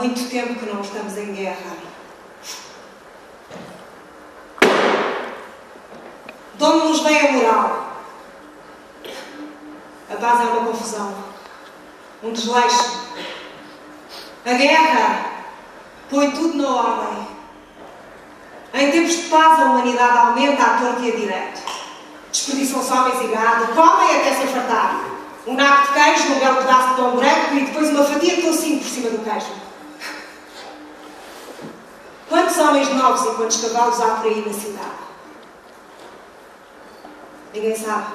muito tempo que não estamos em guerra. De onde nos vem a moral? A paz é uma confusão, um desleixo. A guerra põe tudo na ordem. Em tempos de paz, a humanidade aumenta à torta e a direito. Desperdiçam-se homens e gado, comem até se fartar. Um naco de queijo, um belo pedaço de pão branco e depois uma fatia de tocinho por cima do queijo. Quantos homens novos e quantos cavalos há por aí na cidade? Ninguém sabe.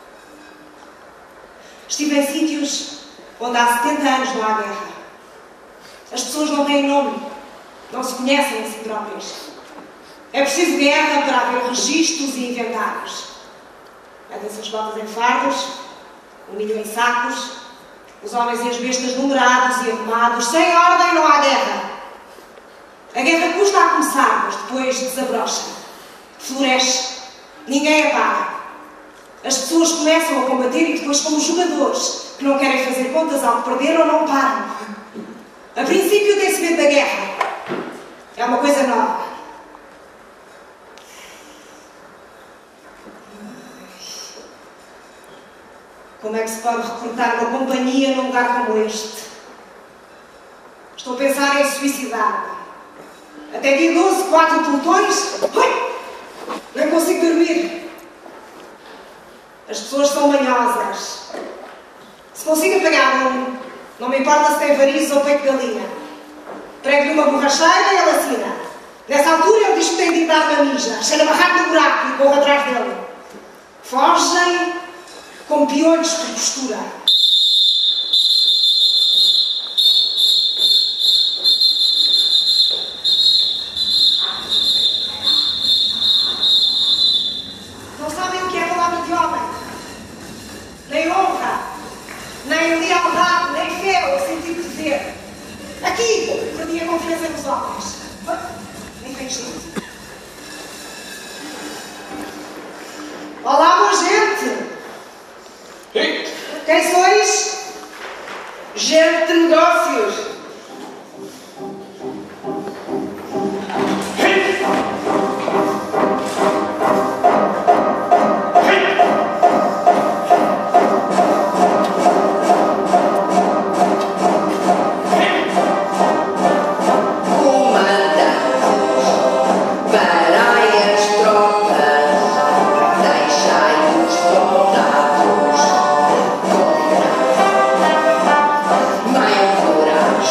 Estive em sítios onde há 70 anos não há guerra. As pessoas não têm nome, não se conhecem a si próprias. É preciso guerra para haver registros e inventários. Pedem-se as botas em fardos, o milho em sacos, os homens e as bestas numerados e arrumados. Sem ordem não há guerra. A guerra custa a começar, mas depois desabrocha, floresce, ninguém apaga. As pessoas começam a combater e depois, como jogadores que não querem fazer contas ao que perderam, não param. A princípio tem-se medo da guerra. É uma coisa nova. Como é que se pode recrutar uma companhia num lugar como este? Estou a pensar em suicidar. Até dia 12, 4 pelotões. Ui! Nem consigo dormir. As pessoas são manhosas. Se consigo apanhar um, não me importa se tem varizes ou peito de galinha. Prego-lhe uma borracheira e ele assina. Nessa altura ele diz que tem de ir dar uma mija. Cheira barraco no buraco e corro atrás dele. Fogem com piolhos por postura. Não sabem o que é a palavra de homem. Nem honra, nem lealdade, nem fé, ou sentido de dever. Aqui, perdi a confiança nos homens. Nem tem jeito. Olá, boa gente! Quem sois? Gente de negócios. Mają courage.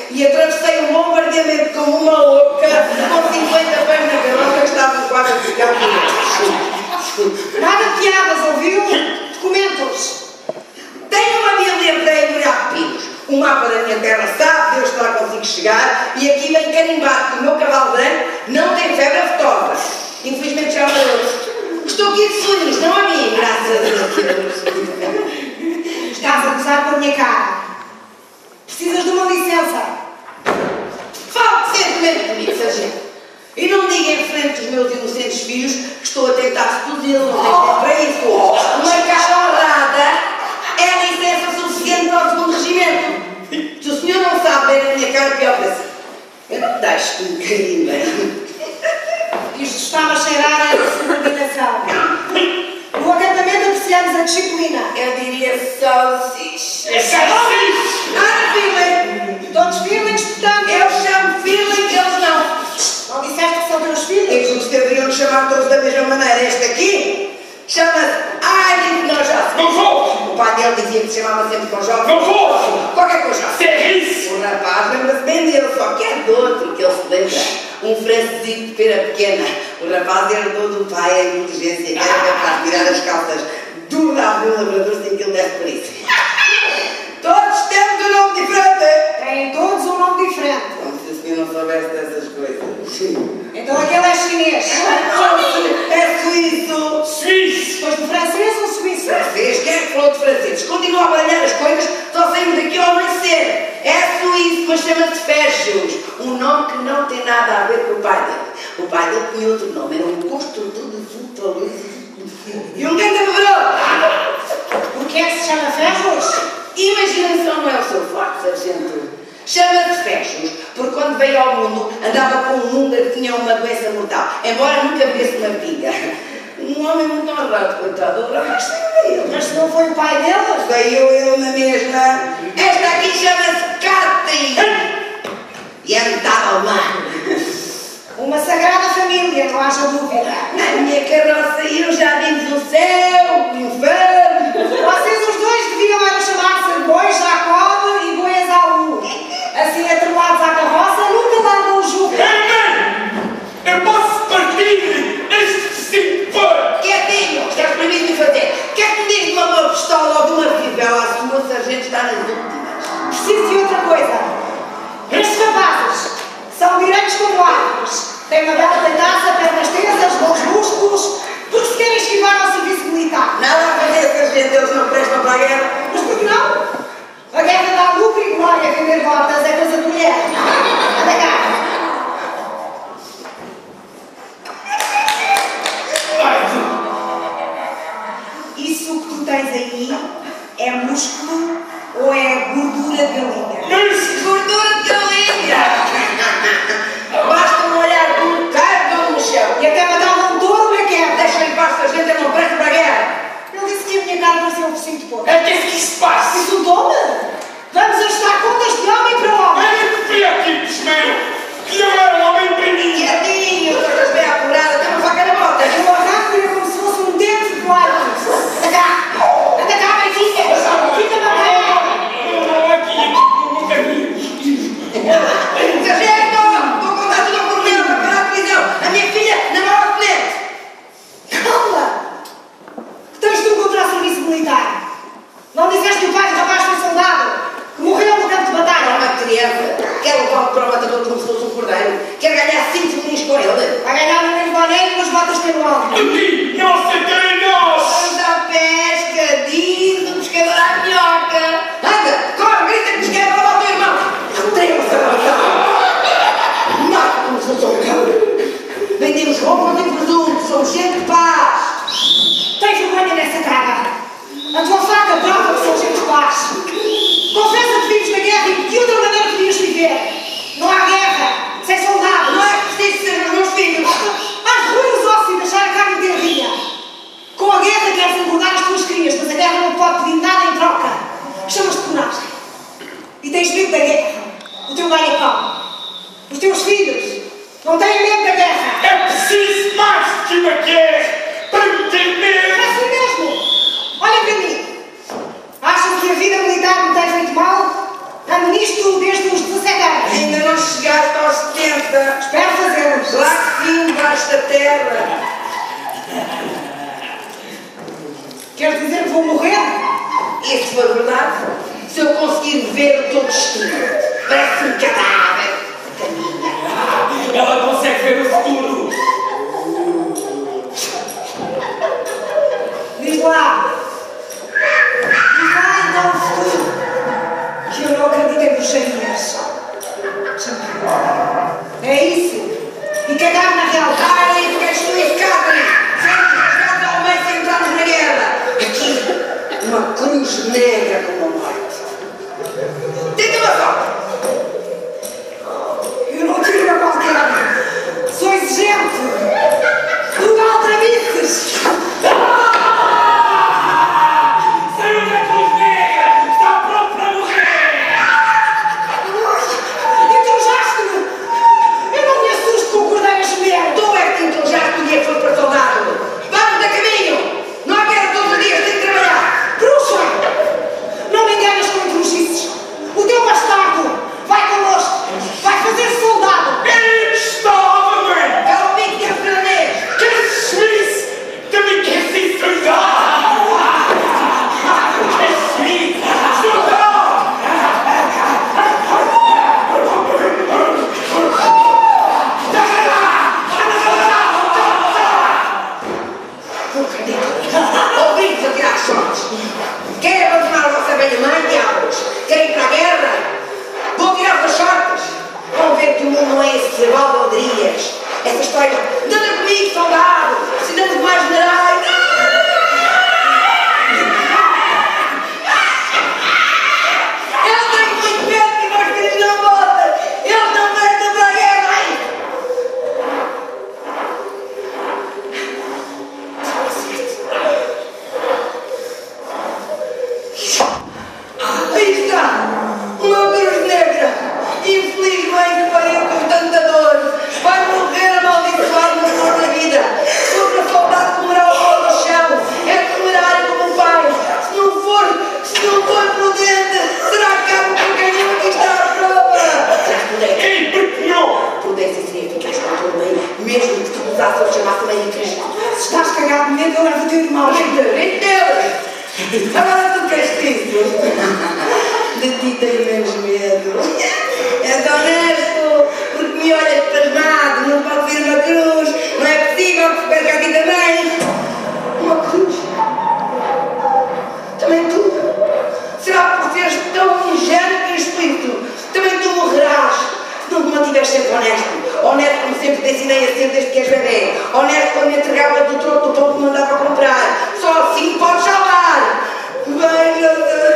e atravessei um bombardeamento como uma louca, com 50 pés na carroça que estavam quase a ficar por Nada de piadas, ouviu? Documentos. Tenho uma Bíblia para enumerar pepinos. O mapa da minha terra sabe Deus que lá consigo chegar e aqui vem carimbado que o meu cavalo branco não tem febre aftosa. Infelizmente já morreu. Estou aqui de sonhos, não a mim, graças a Deus. Estás a gozar com a minha cara. Precisas de uma licença. Fale decentemente comigo, sargento. E não me diga em frente dos meus inocentes filhos que estou a tentar seduzi-los, não tem tempo para isso. Uma cara honrada é licença suficiente para o segundo regimento. Se o senhor não sabe ver a minha cara, pior para si. Eu não deixo que me carimbe. Isto está-me a cheirar a subordinação. No acampamento apreciamos a disciplina. Eu diria salsicha. É salsicha! Nada, feeling. Todos feelings, portanto. Eu chamo feeling, eles não. Não disseste que são teus filhos? E que os deveriam chamar todos da mesma maneira. Este aqui chama-se Aiden Conjós. Não vou! O pai dele dizia que se chamava sempre Conjós. Não vou! Qualquer Conjós. Serrice! O rapaz lembra-se bem dele, só que é de outro que ele se lembra. Um francesinho de pera pequena. O rapaz herdou do pai a inteligência que era capaz de tirar as calças do rabo de um labrador sem que ele desse por isso. Todos temos um nome diferente. Têm todos um nome diferente. Como se o senhor não soubesse dessas coisas. Então aquele é chinês. É suíço. Suíço! Depois do francês ou suíço? Francês? Quem é que falou de francês? Continua a baralhar as coisas, só saímos daqui ao amanhecer. É suíço, mas chama-se Féscios. Um nome que não tem nada a ver com o pai dele. O pai dele tinha outro nome, era um construtor de fortalezas. E um grande beberou. Por que é que se chama Féscios? Imaginação não é o seu forte, sargento. Chama-se Féscios, porque quando veio ao mundo andava com um húngaro que tinha uma doença mortal, embora nunca visse uma viga. Um homem muito honrado, coitado, o rapaz saiu dele. Mas se não foi o pai deles? Saiu eu na mesma. Esta aqui chama-se Catherine. E é metade alemã. Uma sagrada família, não haja dúvida. Na minha carroça eu já vimos o céu, o inferno. Vocês os dois deviam era chamar-se Bois Jacob e Bois Aú. Assim, atrelados à carroça, nunca largam o jugo. Eu posso partir este cinto! Quietinho, estás proibido de fazer. O que é que me diz de uma boa pistola ou de uma rifle? A sua sargento está nas últimas. Preciso de outra coisa. Estes rapazes são direitos como árvores. Têm uma bela peitaça, pernas tensas, bons músculos, porque se querem esquivar ao serviço militar. Nada a fazer, sargento, eles não prestam para a guerra. Mas por que não? A guerra dá lucro e glória, vender botas é coisa de mulher. Anda cá. Isso que tu tens aí é músculo ou é gordura de galinha? Gordura de galinha! Basta um olhar para um carro no chão. E até matava um touro na queda. Deixa em paz, sargento, eu não presto para a guerra. Ele disse que a minha cara parecia um focinho de porco. É que é que se passa? Insultou-me? Vamos ajustar contas de homem para homem. Olha que pré-tipos, meu! Que não era um homem para mim! Quietinho, todas bem apuradas, tem uma faca na bota. Eu arranco-lhe como se fosse um dente de plástico. Anda cá! Anda cá, Benfica! Fica na cara! Sargento, vou contar tudo ao coronel para parar a prisão. A minha filha namora o tenente. Calma! Que tens tu contra o serviço militar? Não disseste que o pai do rapaz foi soldado? Que morreu no campo de É batalha? uma criança. Quer levá-lo para o matador como se fosse um cordeiro. Quer ganhar 5 milhões com ele. Vai ganhar no mesmo boné e umas botas pelo alto. Aqui, não aceitarei nós! Vamos à pesca, diz o pescador à minhoca. Anda, corre, grita que pesqueira para o teu irmão. Não tenho essa batalha. Mata como se fosse um cão. Vendemos roupas e presunto, somos gente de paz. Tens vergonha nessa cara. A tua faca prova que são gente de paz. Confessa que vives na guerra e de que outra maneira podias viver. Não há guerra, sem soldados. Não é preciso ser os meus filhos. Hás de roer os ossos e deixar a carne terrinha. Com a guerra queres engordar as tuas crias, mas a guerra não te pode pedir nada em troca. Chamas-te coragem. E tens medo da guerra. O teu ganha-pão. Os teus filhos não têm medo da guerra. É preciso mais que uma guerra para me ter medo! É assim mesmo. Olha para mim. Achas que a vida militar me tem feito mal? Ando nisto desde os 17 anos. vou morrer? E se for verdade, se eu conseguir ver o teu destino, parece um cadáver de caminha. Ela consegue ver o futuro. Diz lá então o futuro, que eu não acredito em bruxarias. É isso. E cagar na realidade. Ai, tu queres tu isso, Catherine? Sempre rasgado ao meio sem entrarmos na guerra. Aqui, uma cruz negra como a morte. Tenta uma sorte. Eu não tiro a qualquer. Sou exigente. Tu não aldrabices. Saiu da cruz negra! Está pronto para morrer! Entrojaste-me. Eu não me assusto com cordeiras mulheres. Tu é que te entrojaste no dia que foste para soldado. Vamos a caminho. Não há guerra todos os dias, tem que trabalhar. Bruxa! Não me enganas com intrusices. O teu bastardo vai connosco. Vai fazer soldado. Ele estava, mãe! É o pico de afranês. Que Suíça! Também quer se soldar! Que Suíça! Soldar! Não acredito. Ouvimos a tirar sortes. Querem abandonar a vossa velha mãe, diabos? Querem ir para a guerra? Vou tirar as sortes. Vão ver que o mundo não é esse cerebral de alderias. Essa história, anda comigo, soldado. Precisamos de mais generais. Eu tenho muito medo que meus filhos não voltem. Eles não merecem para a guerra. Aí está! Uma cruz negra! Infelizmente pariu com tanta dor! Vai morrer amaldiçoado na flor da vida! Sobre a saudade comerá o pó do chão! É temerário como o pai! Se não for prudente, será cabo por quem não aqui está à prova! Serás prudente? Ei, porque não? Prudência significa estar por meio, mesmo que te usasse ou chamasse meio de Cristo. Se estás cagado de medo, eu levo o teu irmão. Deus! Agora tu queres Cristo? De ti tenho menos medo. És honesto, porque me olhas pasmado, não pode ser uma cruz. Não é possível que se perca a ti também. Uma cruz? Também tu? Será por seres tão ingênuo e espírito? Também tu morrerás. Se não te mantiveres sempre honesto. Honesto como sempre te ensinei a ser desde que és bebê. Honesto quando me entregava do troco do pão que me mandava comprar. Só assim podes salvar. Venha,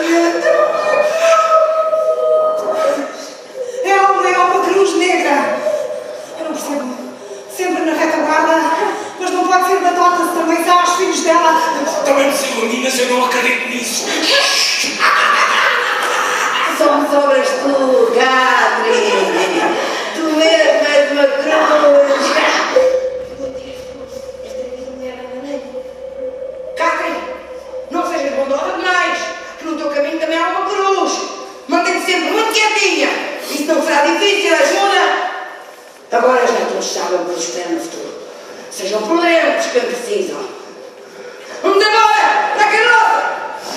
É uma cruz negra. Eu não percebo. Sempre na retaguarda. Mas não pode ser batota se também são os filhos dela. Também me sigo meninas, eu não acredito nisso. só me sobras tu, Catherine. Tu mesmo és uma cruz. Catherine, não sejas bondosa demais, que no teu caminho também há uma cruz. Mantém-te sempre muito quietinha. Isso não será difícil, ajuda. Agora já todos sabem o que nos espera no futuro. Sejam prudentes quando precisam. Vamos embora! Para a carroça!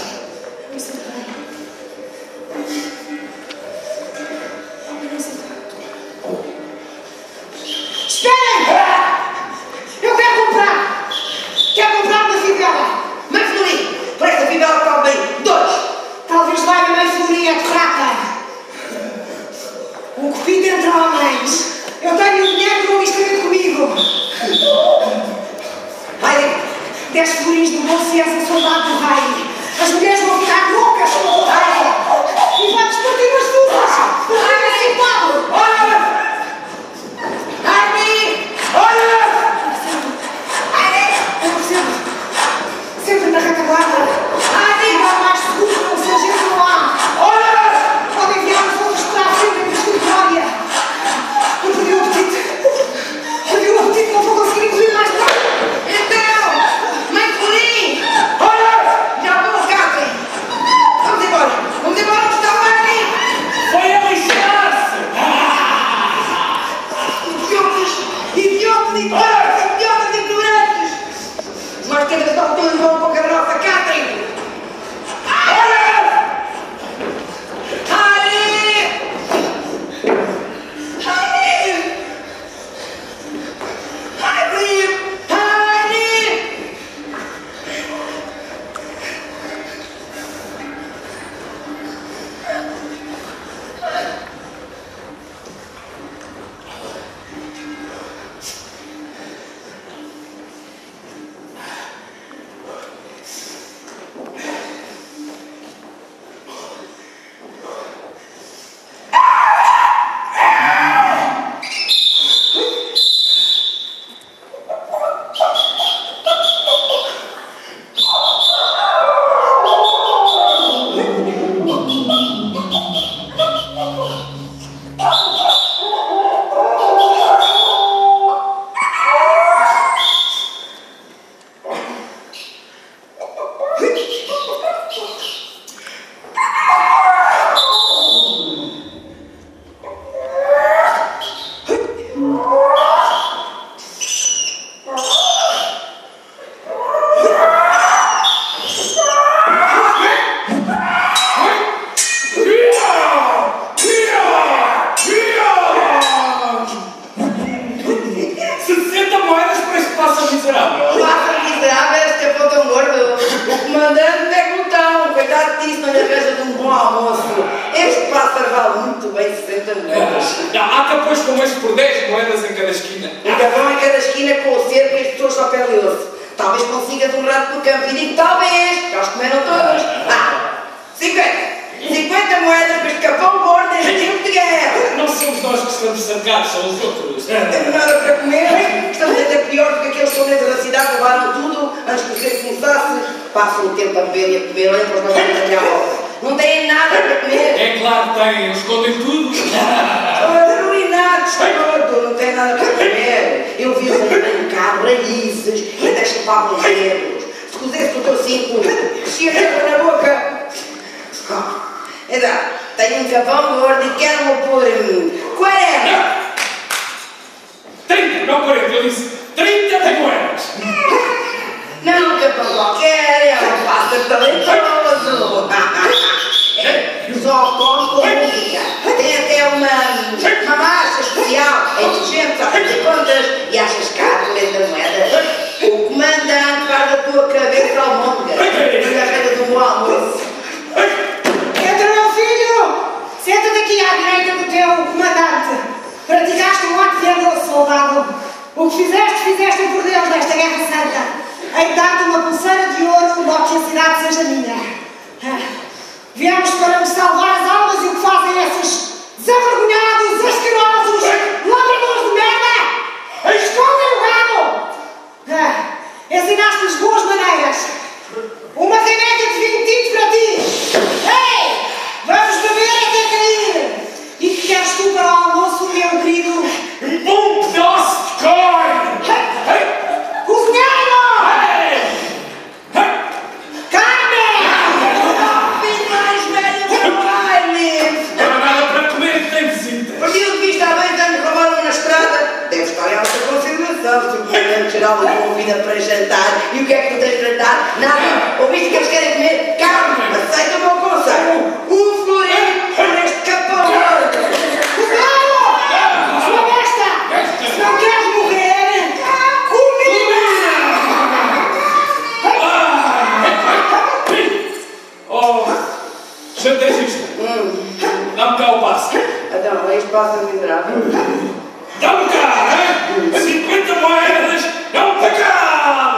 Esperem! Eu quero comprar! Quero comprar uma fivela! Mãe Florim, por esta fivela que vale bem 2. Talvez lá a mãe Florim é de prata. Um cupido entre homens. Eu tenho o dinheiro que vou escrever comigo. Vai, 10 florins do bolso e essa saudade do rei. As mulheres vão ficar loucas com o rei. E vamos partir as duas. O rei é citado. olha! Ai, olha! Eu percebo. Sempre na retaguarda. Lugar mais seguro para se a gente não há. Olha! Podem enviar-nos outros para a frente em vez de glória. Eu perdi o apetite. Perdi o apetite, não vou conseguir incluir mais nada. Então, mãe Florim! Olha! Já vou, Catherine! Vamos embora, que está lá aqui! muito bem 60 moedas. Há capões como este por 10 moedas em cada esquina. Um capão em cada esquina com o cerco e as pessoas só pele e osso. Talvez consigas um rato pelo campo. E digo talvez, que eles comeram todos. 50 moedas para este capão gordo em tempo de guerra. Não somos nós que estamos cercados, são os outros. Não temos nada para comer. Estamos até pior do que aqueles condeiros da cidade que levaram tudo antes que o cerco começasse. Passam o tempo a beber e a comer. Olhem para os bagulhos da minha volta. Não têm nada para comer. É claro que têm, eles escondem tudo. Arruinados todo, não tem nada para comer. Eu vi-os arrancar raízes e até chupavam os dedos. Se cozesse o teu cinco, crescia água na boca. Então, tenho um capão gordo e quero-me pôr 40. 30, não 40, eu disse 30 de moedas. Não, um capão qualquer, é um pássaro talentoso. Só come com música. Tem até uma marcha especial. É inteligente, sabe fazer contas e achas caro por da moeda. O comandante faz a tua cabeça ao monte. Não arranjas um bom almoço. Entra, meu filho! Senta-te aqui à direita do teu comandante. Praticaste um ato de amor, soldado. O que fizeste por Deus nesta guerra santa. Hei de dar-te uma pulseira de ouro, logo que a cidade seja minha. Viemos para nos salvar as almas e o que fazem esses desavergonhados, asquerosos, ladradores de merda? Escondem o gado! Ensinaste-lhes boas maneiras. Uma caneca de vinho tinto para ti. Ei! Vamos beber até cair! E que queres tu para o almoço, meu querido? Um bom pedaço de carne! Cozinheiro! Carne! Filho mais velho do baile! Não há nada para comer, tem visitas. Perdi o visto há 20 anos, roubaram na estrada. Deve estar em alta consideração. Se o comandante-geral me convida para jantar. E o que é que tu tens para jantar? Nada. Ouviste que eles querem comer carne? Aceita o meu conselho. Um florim neste capão. Cuidado! Sua besta! Se não queres morrer, comida! Oh, chantagista. Dá-me cá o passo. Então, este passa miserável. Dá-me cá, hein? 50 moedas, não para cá!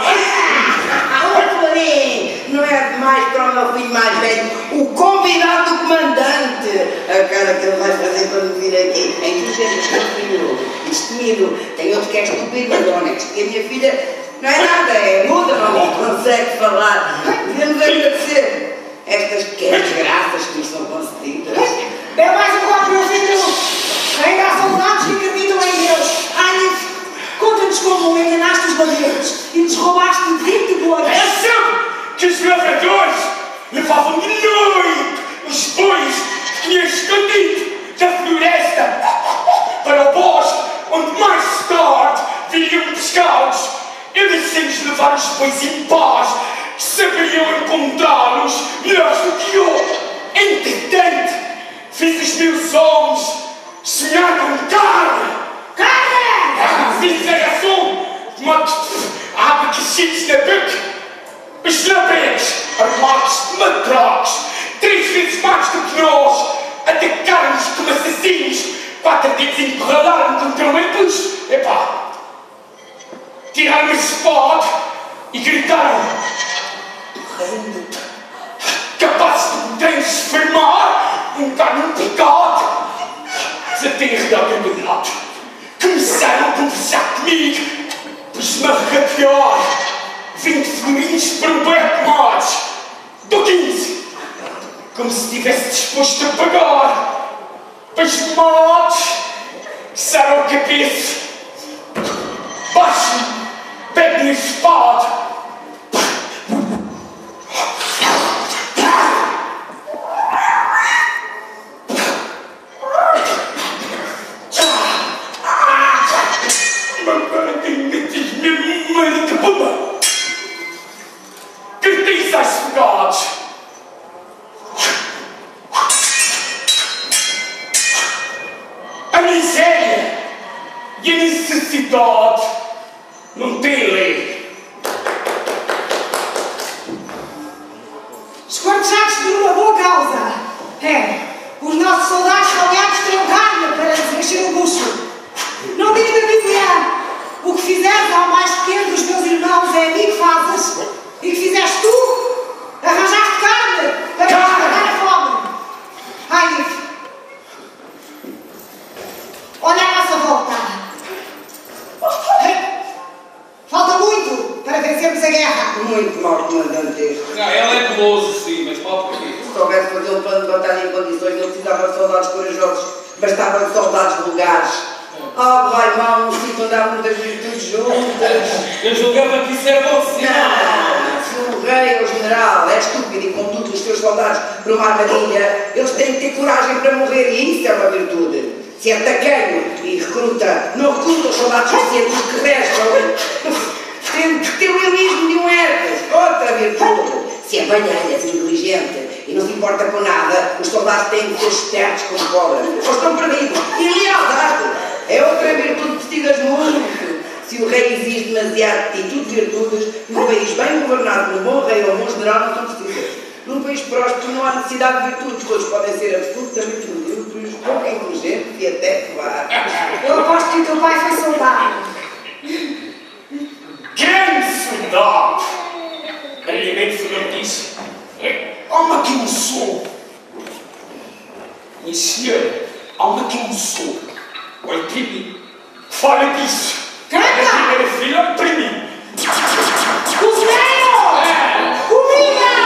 Florim, não é demais para o meu filho mais velho, o convidado do comandante. A cara que ele vai fazer quando vir aqui. É inteligente, destemido. Tem outro que é estúpido, mas honesto. E a minha filha não é nada, é muda, não consegue falar. Devemos agradecer estas pequenas graças que nos são concedidas. Bebe mais um copo, meu filho! Ainda há soldados que acreditam em Deus. Ai, conta-nos como enganaste os bandeiros e nos roubaste 20 bois. É sempre que os lavradores levavam de noite os bois que tinham escondido da floresta para o bosque, onde mais tarde viriam pescados. Eu deixei-nos levar os bois em paz, que saberiam encontrá-los melhores do que eu. Entretanto, fiz os meus homens sonhar com carne! Carne! Fiz a garçom de modo a água que chiques na boca. Os labregos, armados de matracos, 3 vezes mais do que nós, atacaram-nos como assassinos. 4 dedos encurralaram contra um embuste. Epá! Tiraram a espada e gritaram: rende-te, capaz de me transformar um carne picado. Desaterrado e enganado, começaram a conversar comigo, pois-me a regatear 20 florinhos por um bem tomados, do 15, como se estivesse disposto a pagar. Pois matos, coçaram a cabeça, baixo-me, peguem a espada. A miséria e a necessidade não têm lei. Esquartejados por uma boa causa. Os nossos soldados salgados Muito mau comandante este. Não, ele é guloso, sim, mas mal por quê? Se soubesse fazer um plano de batalha em condições, não precisava de soldados corajosos, bastavam de soldados vulgares. Oh, vai mal, um sítio onde há muitas virtudes juntas. Eu julgava que isso era bom sinal. Não, se o rei ou o general é estúpido e conduz os seus soldados para uma armadilha, eles têm que ter coragem para morrer e isso é uma virtude. Se é tacanho e não recruta os soldados suficientes que restam, tem que ter o heroísmo de um Hércules, outra virtude. Se é banhanhas e inteligente e não se importa com nada, os soldados têm que ser espertos como cobra, ou estão perdidos. E lealdade é outra virtude que precisas muito. Se o rei exige demasiado de ti, tudo virtudes, num país bem governado por um bom rei ou um bom general não são precisas. Num país próspero não há necessidade de virtudes, todos podem ser absolutamente medíocres, pouco inteligentes e até covardes. Eu aposto que o teu pai foi soldado. Grande soldado! Realmente foi o que disse. Alma que um sou. Minha senhora, alma que um sou. Olha para mim. Fala disso. Canta! A primeira filha para mim. Cozinheiro! Comida!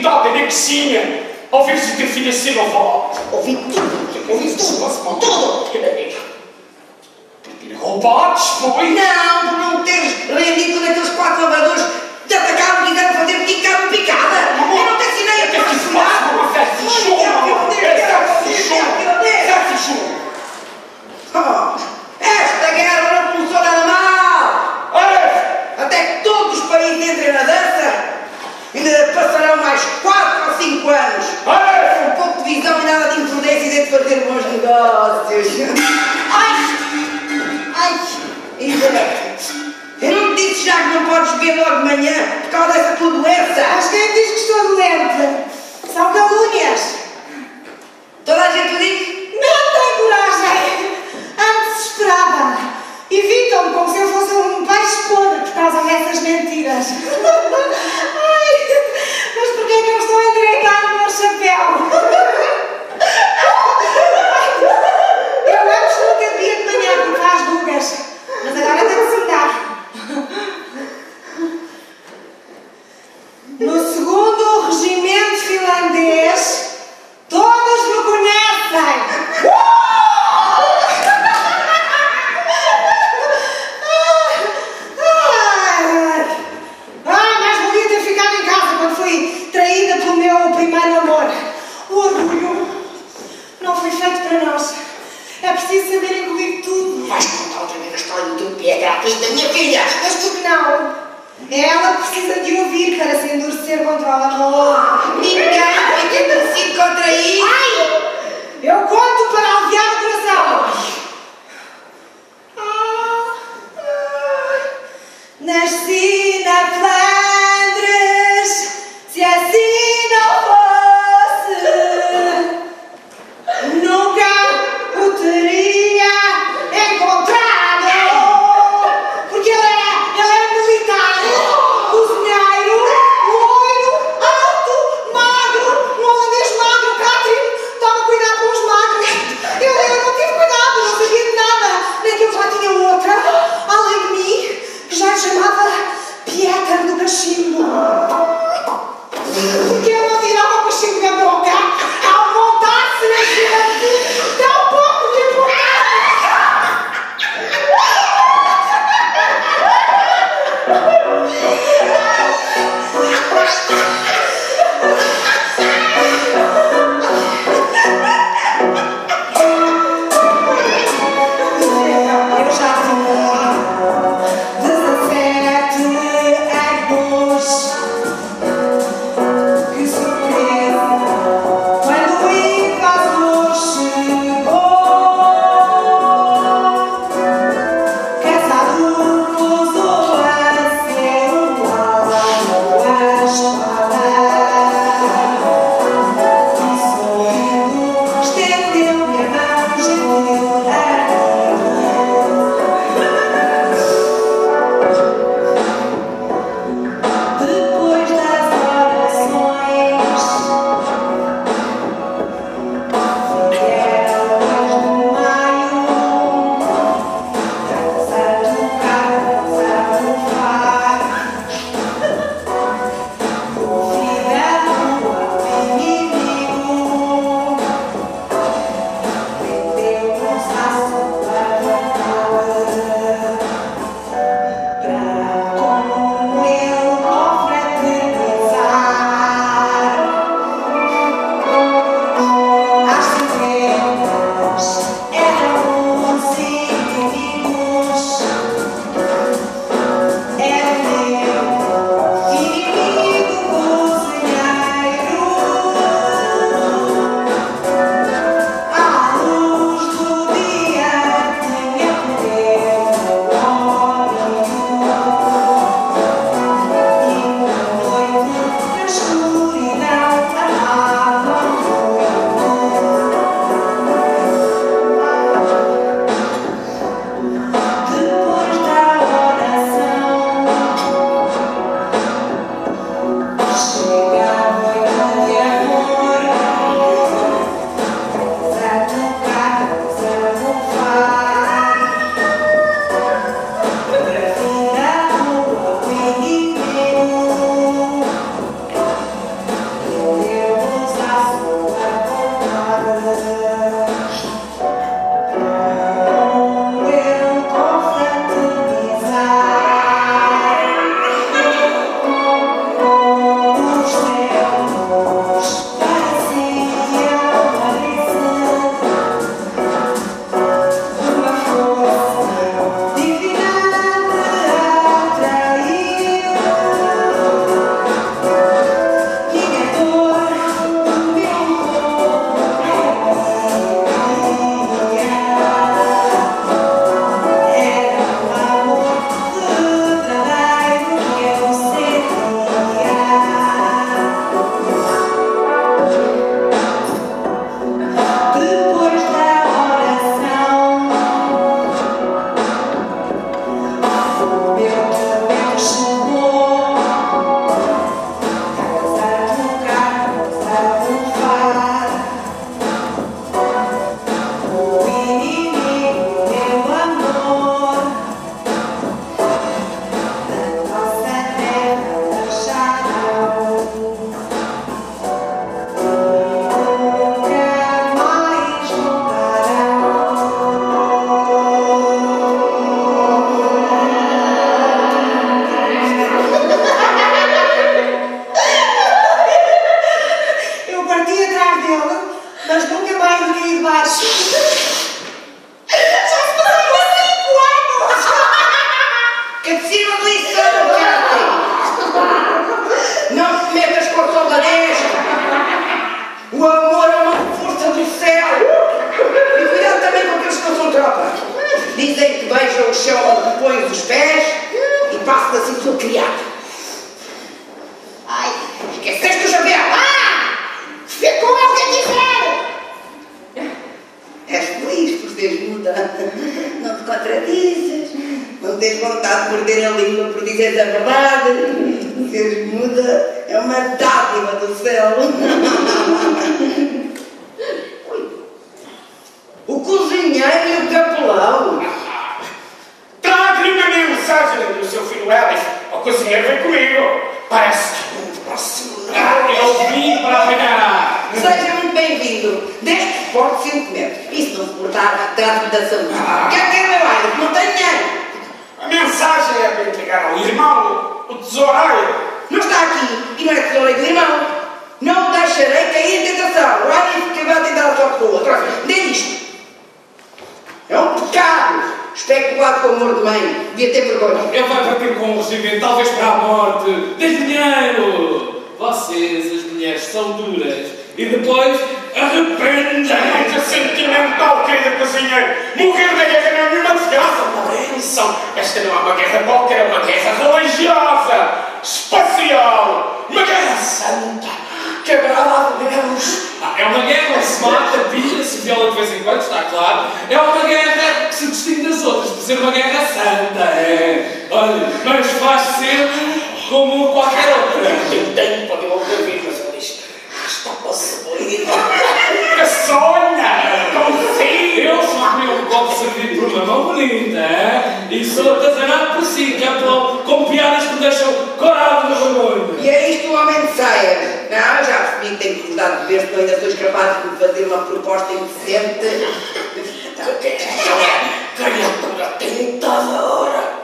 sentada na cozinha a ouvir se teu filho ser louvado. Ouvi tudo. Tudo. Por ter roubado, pois? Não, por não teres rendido quando aqueles 4 lavradores te atacaram e quiseram fazer picada picada. Eu não te ensinei a faço uma festa de show. Esta guerra não começou nada mal. Até que todos os países entrem na dança, ainda passarão mais 4 ou 5 anos. Um pouco de visão e nada de imprudência e de fazer bons negócios. Ai! Eu não te disse já que não podes beber logo de manhã por causa dessa tua doença? Mas quem diz que estou doente? São calúnias. Toda a gente o diz? Não tem coragem. Ando desesperada. Evitam-me como se eu fosse um peixe podre por causa dessas mentiras. Ai, mas porquê é que eu estou a endireitar o meu chapéu? Eu antes nunca bebia de manhã porque faz rugas, mas agora tenho que sentar. No segundo regimento finlandês, todos me conhecem. Mas podia ter ficado em casa quando fui traída pelo meu primeiro amor. O orgulho não foi feito para nós. É preciso saber engolir tudo. Vais contar outra vez a história do teu pé gatas da minha filha? Mas por que não? Ela precisa de ouvir para se endurecer contra o amor. Ninguém fica endurecido contra isso. Eu conto para aliviar o coração. Nasci na Flandres, se assim não fosse, nunca o teria encontrado. Porque ele era militar, cozinheiro, loiro, alto, magro, um holandês magro, Catherine, toma cuidado com os magros. baixo. Já se passaram 5 anos! Catecismo de lição, Cátia! Não te metas com a soldaresca! O amor é uma força do céu! E cuidado também com aqueles que não são tropa! Dizem que beijam o chão onde pões os pés e passa assim sua criada. Ai, esqueceste o chapéu! Ficou o que quiser! És feliz por seres muda. Não te contradizes. Não tens vontade de morder a língua por dizer a verdade. Seres muda é uma dádiva do céu. O cozinheiro e o capelão. Traga-lhe uma mensagem do seu filho Ellis. O cozinheiro vem comigo. Parece que muito próximo. Eu vim para apanhar. Seja muito bem-vindo. Desde que porte 5 metros. E se não se portar, trate-me da saúde. Quer que meu baile? Não tenho dinheiro. A mensagem é para entregar ao irmão, o tesoureiro. Não está aqui e não é tesoureiro do irmão. Não o deixarei cair em tentação. Olha que vai tentar a sua pessoa. Nem isto. É um pecado. Especulado com o amor de mãe. Devia ter vergonha. Ele vai partir com um regimento, talvez para a morte. Dê dinheiro! Vocês, as mulheres, são duras. E depois arrependem. É muito sentimental, querida cozinheiro. Morrer na guerra não é nenhuma desgraça, uma bênção. Esta não é uma guerra qualquer, é uma guerra religiosa, espacial, uma guerra santa. Que agrada a Deus. É uma guerra onde se mata, pilha, se viola de vez em quando, está claro. É uma guerra que se distingue das outras, por ser uma guerra santa. É. Olha, mas faz ser como qualquer outra. Eu tenho para ouvir, mas ele diz: está possuído. Que sonha! Confia! Eu só comi um copo servido por uma mão bonita, é? E sou atazanado por si, capelão, com piadas que me deixam corado no vergonha. E é isto um homem de saia. Não, já percebi que tenho que mudar de ver se ainda sou capaz de me fazer uma proposta indecente. Criatura tentadora.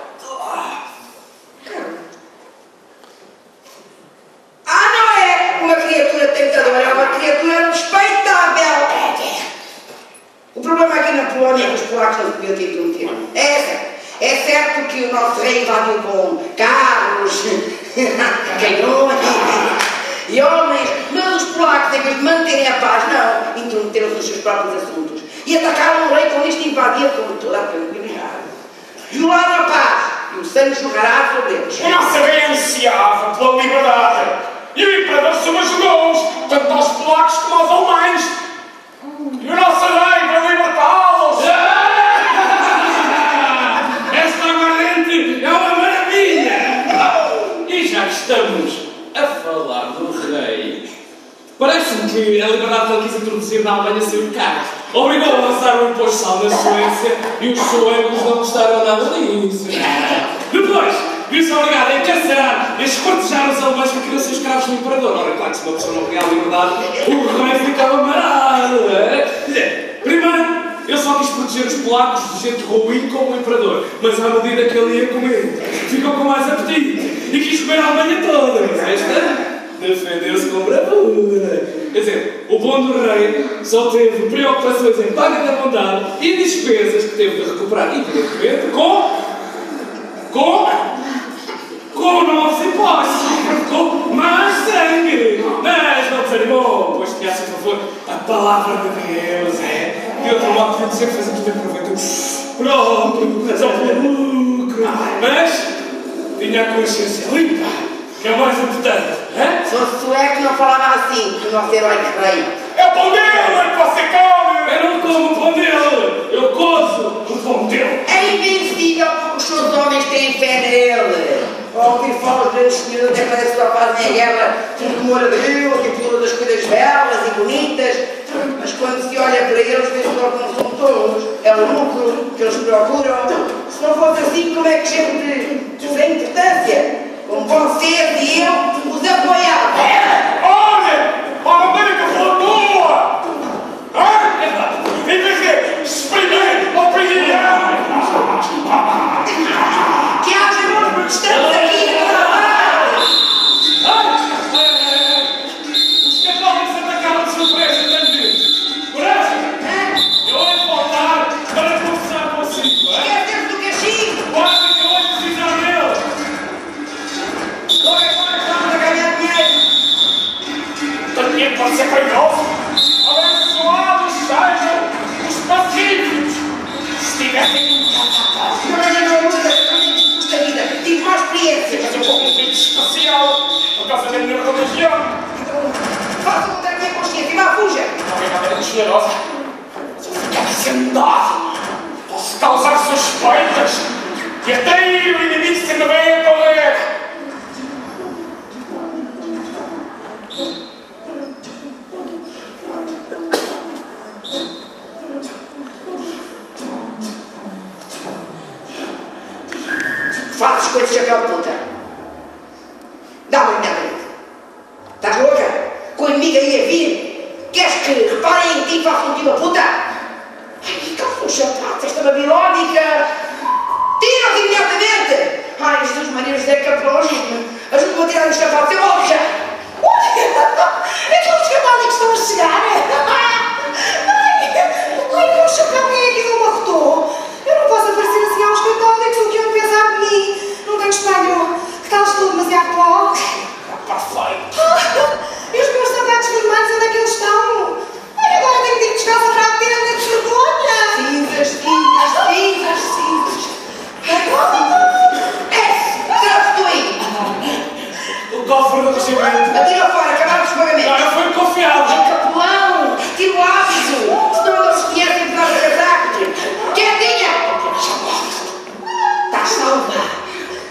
Não é uma criatura tentadora, é uma criatura respeitável. O problema aqui na Polónia é que os polacos não se podiam ter intrometido. É certo que o nosso rei invadiu com carros, canhões e homens, mas os polacos, em vez de manterem a paz, não, intrometeram-se nos seus próprios assuntos e atacaram o rei com isto invadia com toda a tranquilidade. Violaram a paz e o sangue jorrará sobre eles. O nosso rei ansiava pela liberdade. E o imperador subjugou-os, tanto aos polacos como aos alemães. E o nosso rei vai libertá-los. Esta aguardente é uma maravilha! E já que estamos a falar do rei, parece-me que a liberdade que ele quis introduzir na Alemanha saiu de carros. Obrigou a lançar um imposto sal na Suécia e os suecos não gostaram nada disso. Depois, viu-se obrigado a encarcerar e escortejar os alemães que queriam ser escravos do imperador. Ora, claro que se uma pessoa não queria a liberdade, o rei ficava marado. Primeiro, ele só quis proteger os polacos de gente ruim como o imperador, mas à medida que ele ia comendo, ficou com mais apetite e quis comer a Alemanha toda. Mas esta defendeu-se com bravura. Quer dizer, o bom do rei só teve preocupações em paga da bondade e despesas que teve de recuperar, evidentemente, com novos impostos, com mais sangue. Mas não desanimou, pois tinha a seu favor a palavra de Deus, é? De outro modo, podia dizer que fazemos bem proveito próprio, razão pelo lucro. Mas tinha a consciência limpa, que é o mais importante, é? Se fosse sueco não falava assim, que o nosso herói rei. É o pão dele que você come. Eu não como o pão dele, eu cozo o pão dele. É invencível porque os seus homens têm fé nele. Ao ouvir falar dos grandes senhores, até parece que só fazem a guerra por amor a Deus e por das coisas belas e bonitas. Mas quando se olha para eles, vê-se logo que não são tolos. É o lucro que eles procuram. Se não fosse assim, como é que gente sem importância, como vocês e eu, os apoiavam? Olha! A América flutua! Em vez de exprimir a opinião! Que haja bons protestantes aqui na trabalho! Os católicos atacaram de surpresa, entendi. Coragem! também pode ser perigoso. Abençoados sejam os pacíficos. Se tivessem... Não, tive má experiência. Mas eu vou com um tipo especial, por causa da minha religião. Faça contra a minha consciência e vá, fuja. Não é nada generosa. Se eu ficar sentado, posso causar suspeitas e até ir o inimigo se me vem a correr. Fazes coisas de chapéu de puta. Dá-me a minha frente. Estás louca? Com a inimiga aí a vir? Queres que reparem em ti e façam de ti uma puta? Ai, calça os sapatos, esta babilónica! Tira-os imediatamente! Ai, as tuas maneiras é caprosas-me. Ajuda-me a tirar os sapatos, eu vou já! Aqueles católicos estão a chegar! Ai, meu chapéu, quem é que não me arrotou? Eu não posso aparecer assim aos católicos, o que iam pensar de mim? Não tenho espelho, que tal estou demasiado pó? Está feito. E os meus sapatos vermelhos, onde é que eles estão? Ai, agora tenho de ir descalça para a tenda, que vergonha! Cinzas, cinzas, cinzas, cinzas! Tira-te tu aí! O cofre do regimento. Atira fora, acabamos os pagamentos! Não, eu fui confiado. Capelão! Tira o hábito! Senão não se conhecem por nada casaco! Quietinha! Estás salva!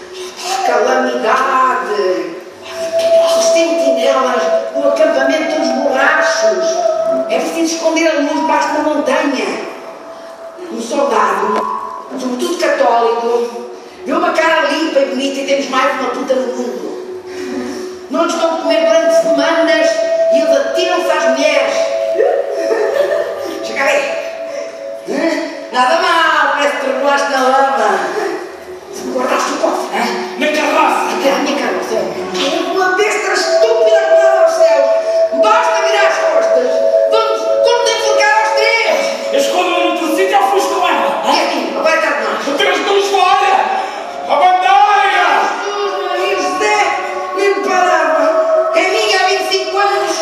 Calamidade! Os sentinelas do acampamento dos borrachos! É preciso esconder a luz debaixo da montanha! Um soldado, sobretudo católico, vê uma cara limpa e bonita e temos mais uma puta no mundo! Não lhes estão a comer durante semanas e eles atiram-se às mulheres! Chega aí! Nada mal, parece que te regulaste na lama! Guardaste o cofre, hein? Na carroça. Até a minha carroça. É uma besta estúpida que manda aos céus. Basta virar as costas. Vamos enforcar aos três. Eu escondo-me no outro sítio ou fujo com ela. E aqui, agora está de nós. O teu estou fora. A bandeira. Jesus, Maria José, nem me parava. É minha há 25 anos.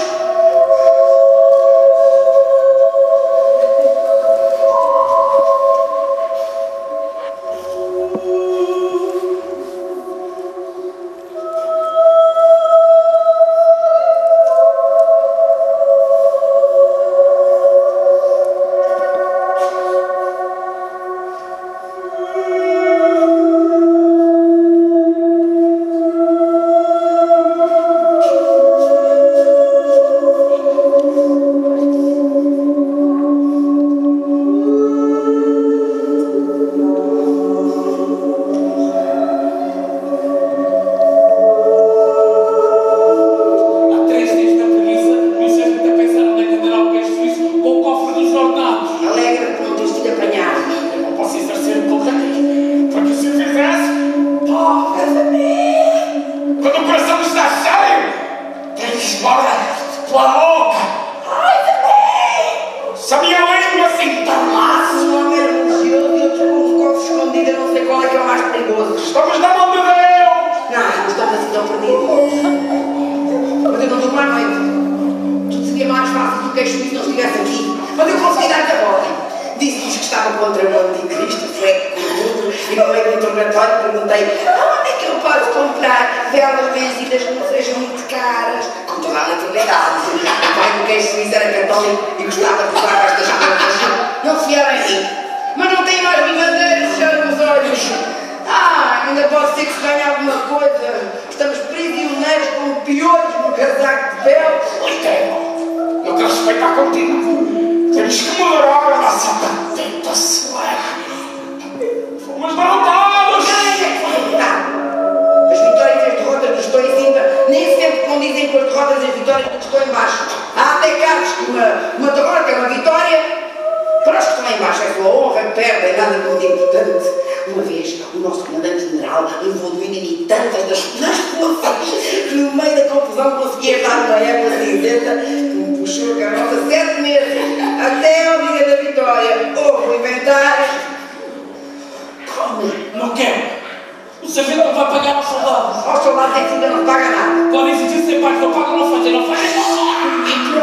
Aos soldados é que ainda não paga nada. Podem exigir ser pais, não pagam, não fazem, não fazem.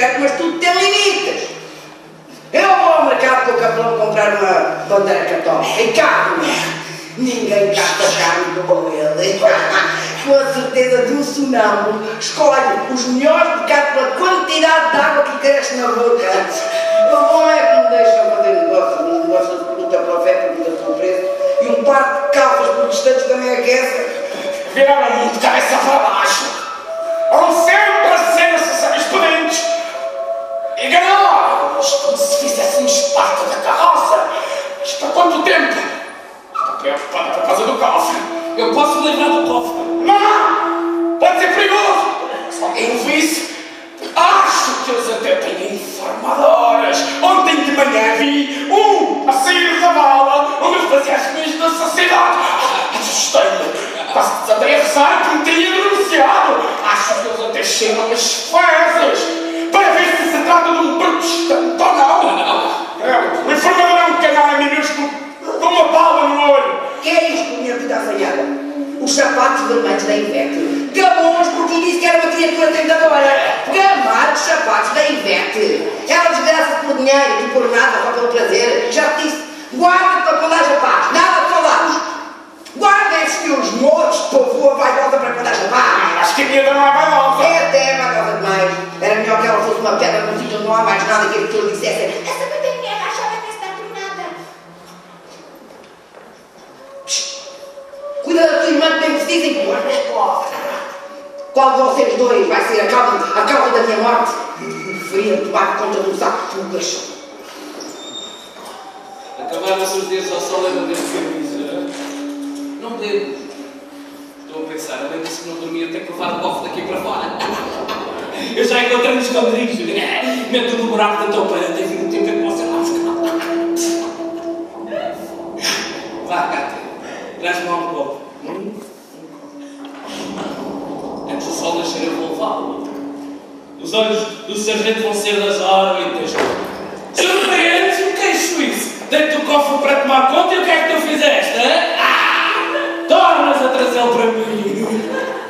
certo, mas tudo tem limites. Eu vou ao mercado com o capelão comprar uma bandeira católica e carne. Ninguém gasta carne como ele. Com a certeza de um sonâmbulo, escolhe os melhores bocados pela quantidade de água que cresce na boca. O bom é que me deixam fazer negócio de pergunta para o velho, pergunta pelo preço, e um par de calças protestantes também aquece. Viraram muito cabeça para baixo. Vão sempre a ser necessários pedentes. Enganaram-nos como se fizéssemos parte da carroça. Mas por quanto tempo? Estou preocupada por causa do cofre. Eu posso me livrar do cofre. Não! Pode ser perigoso! Se alguém o visse, acho que eles até têm informadores. Ontem de manhã vi um a sair da vala onde eu fazia as minhas necessidades. Assustei-me. Quase que desatei a rezar que me teria denunciado. Acho que eles até cheiram as fezes para ver se se trata de um protestante ou não. O informador é um canalha minúsculo com uma bala no olho. Que é isto, minha vida assanhada? Os sapatos vermelhos da Ivete. Gabões porque lhe disse que era uma criatura tentadora. Gamados sapatos da Ivete. Ela desgraça por dinheiro e por nada, só pelo prazer. Já te disse, guarda-te para quando haja paz. Nada de falarmos. Guarda esses teus moços, povoa vaidosa para quando haja paz. Acho que a minha não é vaidosa. É até vaidosa demais. Era melhor que ela fosse uma pedra num sítio onde não há mais nada que as pessoas dissessem. Essa bateria achava que está por nada. Cuida da tua irmã que bem precisa e guarda as costas. Qual de vocês dois vai ser a causa da minha morte? Preferia tomar conta de um saco de fugas. Acabaram-se os dias ao sol e não devo camisa. Não devo. Estou a pensar, além disso que não dormia, tenho que levar o cofre daqui para fora. Eu já encontrei nos esconderijos. Meto no buraco da toupeira, tem vindo um tempo que você lá buscar. Vá, gata. Traz-me lá um copo. Antes do sol nascer eu vou levá-lo. Os olhos do sargento vão ser das órbitas. Surpreende-se, o que é isso? Deito o cofre para tomar conta e o que é que tu fizeste, hein? Tornas a trazê-lo para mim.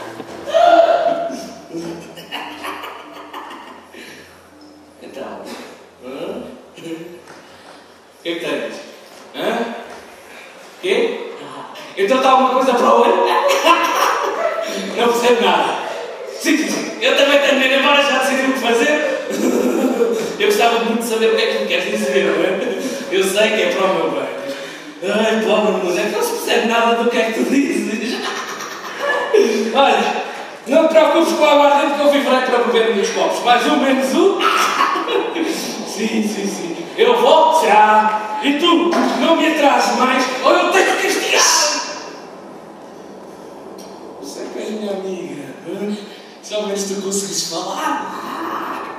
Então, o que é que tens? Quê? Então está alguma coisa para o olho? Não percebo nada. Sim, eu também tenho medo, embora já decidi o que fazer. Eu gostava muito de saber o que é que me queres dizer, não é? Eu sei que é para o meu bem. Ai, pobre mulher, não se percebe nada do que é que tu dizes. Olha, não te preocupes com a aguardente que eu viverei para beber nos copos. Mais um, menos um. Sim. Eu volto já. E tu, não me atrases mais ou eu tenho que castigar. Sei que és minha amiga. Se ao menos tu consegues falar.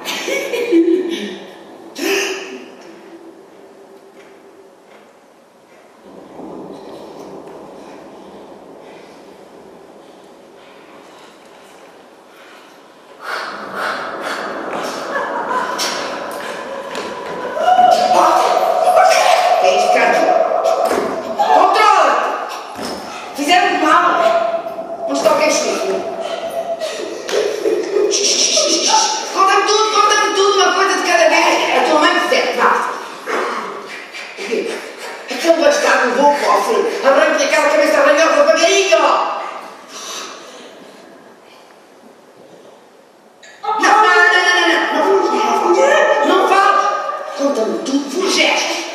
Conta-me tudo, uma coisa de cada vez. A tua mãe percebe, vá. Aquele bastardo levou o cofre. Arranca-lhe aquela cabeça arranhosa devagarinho. Não fales. Conta-me tudo por gestos.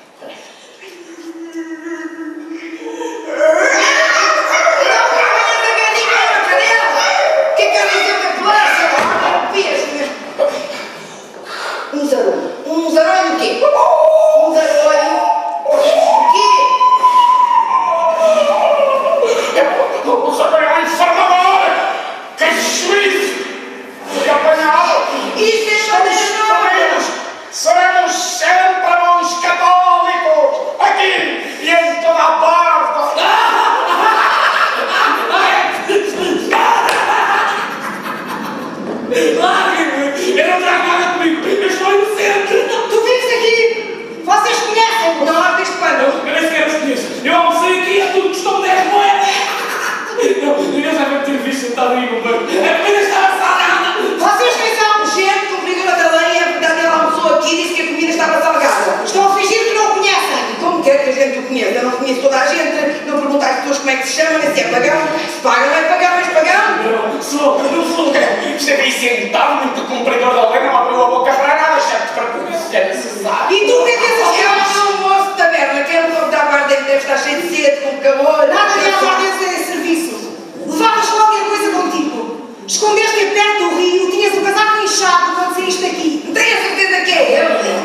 Um zarolho o quê? Um zarolho o quê? O zarolho é um informador! Que juízo! Fui apanhado! Isso é bandeira! Seremos sempre bons católicos! Aqui e em toda a parte! Largue-me! Eu não trago nada comigo! Eu estou inocente! Tu vives aqui! Vocês conhecem o nome deste pano? Eu nem sequer os conheço! Eu almocei aqui e é tudo custou 10 moedas! Não, eu já devo ter visto sentado aí no banco! A comida estava salgada! Vocês que são gente cumprida da lei pagão. Se paga, não é pagão, és pagão. Não sou. Esteve sentado, muito cumpridor da lei, não abriu a boca para nada, exceto para comer, se é necessário. E tu o que é que pensas que Eu não moço de taberna, que é um pouco da guarda que deve estar cheio de sede, com calor. nada de ordem de serviço? Levavas qualquer coisa contigo. Escondeste-te perto do rio, tinhas o casaco inchado quando saíste daqui. Não tenho a certeza que é ele.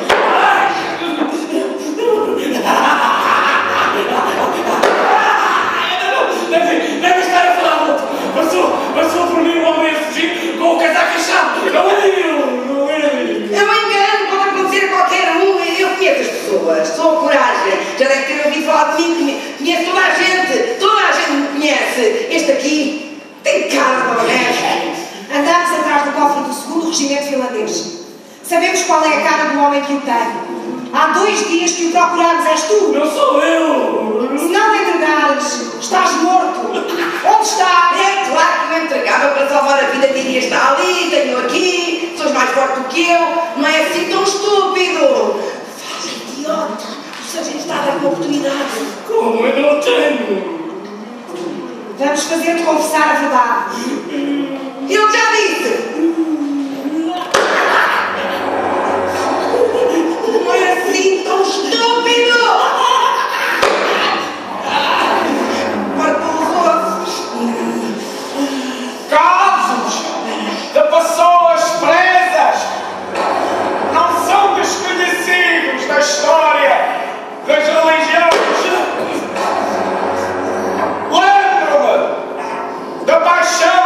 Deve estar a falar muito. Passou por mim um homem a fugir com o casaco inchado. Não é ele. É um engano, pode acontecer a qualquer um. Eu conheço as pessoas, sou a coragem. Já deve ter ouvido falar de mim, conheço toda a gente me conhece. Este aqui tem cara de honesto. Andamos atrás do cofre do segundo regimento finlandês. Sabemos qual é a cara do homem que o tem. Há 2 dias que o procuramos, és tu. Não sou eu. Se não me entregares, estás morto. Onde está? É claro que me entregava para salvar a vida, diria, está ali, tenho aqui, sois mais forte do que eu, não é assim tão estúpido. Fala, idiota, o sargento está a dar uma oportunidade. Como eu não tenho? Vamos fazer-te confessar a verdade. Eu já disse. Não é assim tão estúpido. Casos de pessoas presas não são desconhecidos da história das religiões. Lembro-me da paixão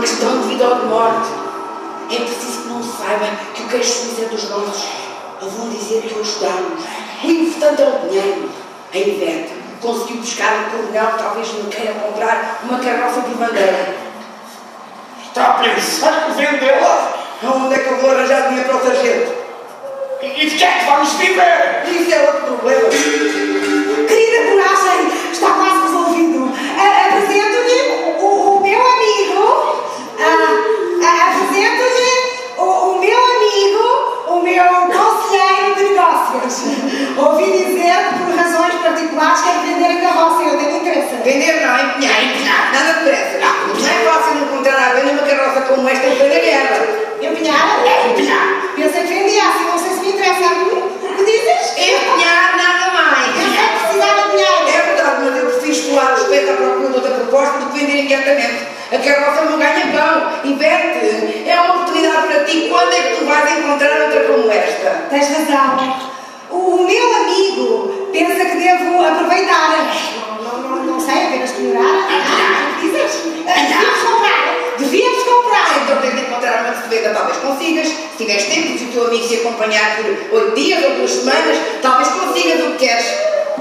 questão de vida ou de morte. É preciso que não saiba que o queixo suíço é dos nossos. Vão dizer que o ajudamos. O importante é o dinheiro. A Ivete conseguiu buscar um coronel que talvez me queira comprar uma carroça por bandeira. Está a pensar em vendê-la? Onde é que eu vou arranjar dinheiro para o sargento? E de que é que vamos viver? Isso é outro problema. Querida coragem, está quase resolvido. Apresento-lhe o meu amigo. Apresento-lhe o meu amigo, o meu conselheiro de negócios. Ouvi dizer que por razões particulares quer vender a carroça. Eu tenho interesse. Vender não, empenhar. Nada de pressa. Não é fácil encontrar à venda uma carroça como esta em plena guerra. Empenhar? Empenhar. Pensei que vendiasse, não sei se me interessa a mim. O que dizes? Empenhar nada mais. Eu sei que precisava de dinheiro. É verdade, mas eu prefiro escolar os pés à procura de outra proposta do que vender imediatamente. A carroça não ganha pão. Inverte. É uma oportunidade para ti. Quando é que tu vais encontrar outra como esta? Tens razão. O meu amigo pensa que devo aproveitar. Não sei, apenas melhorar. O que dizes? Devíamos comprar. Então tens de encontrar uma recebida, talvez consigas. Se tiveres tempo, se o teu amigo se acompanhar por 8 dias ou 2 semanas, talvez consigas o que queres.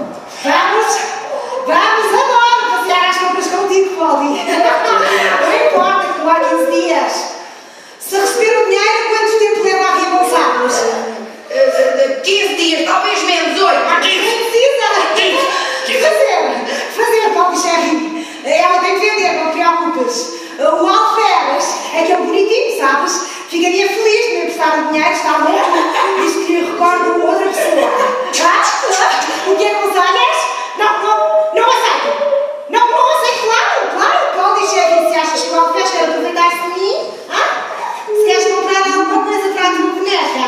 Vamos agora passear às compras contigo, Polly. Não importa que lá 15 dias. Se receber o dinheiro, quanto tempo leva a reembolsar-nos? 15 dias, talvez menos, 8. Não precisa. Fazer, Polly Sherry. Ela tem que vender, não te preocupes. O Alferes é aquele bonitinho, sabes? Ficaria feliz de me emprestar o dinheiro, está bom? Diz que recordo outra pessoa. O que aconselhas? Não aceito. Não aceito, claro. Polly Sherry, se achas que o Alferes quer aproveitar-se de mim, se queres comprar alguma coisa para a tua boneca.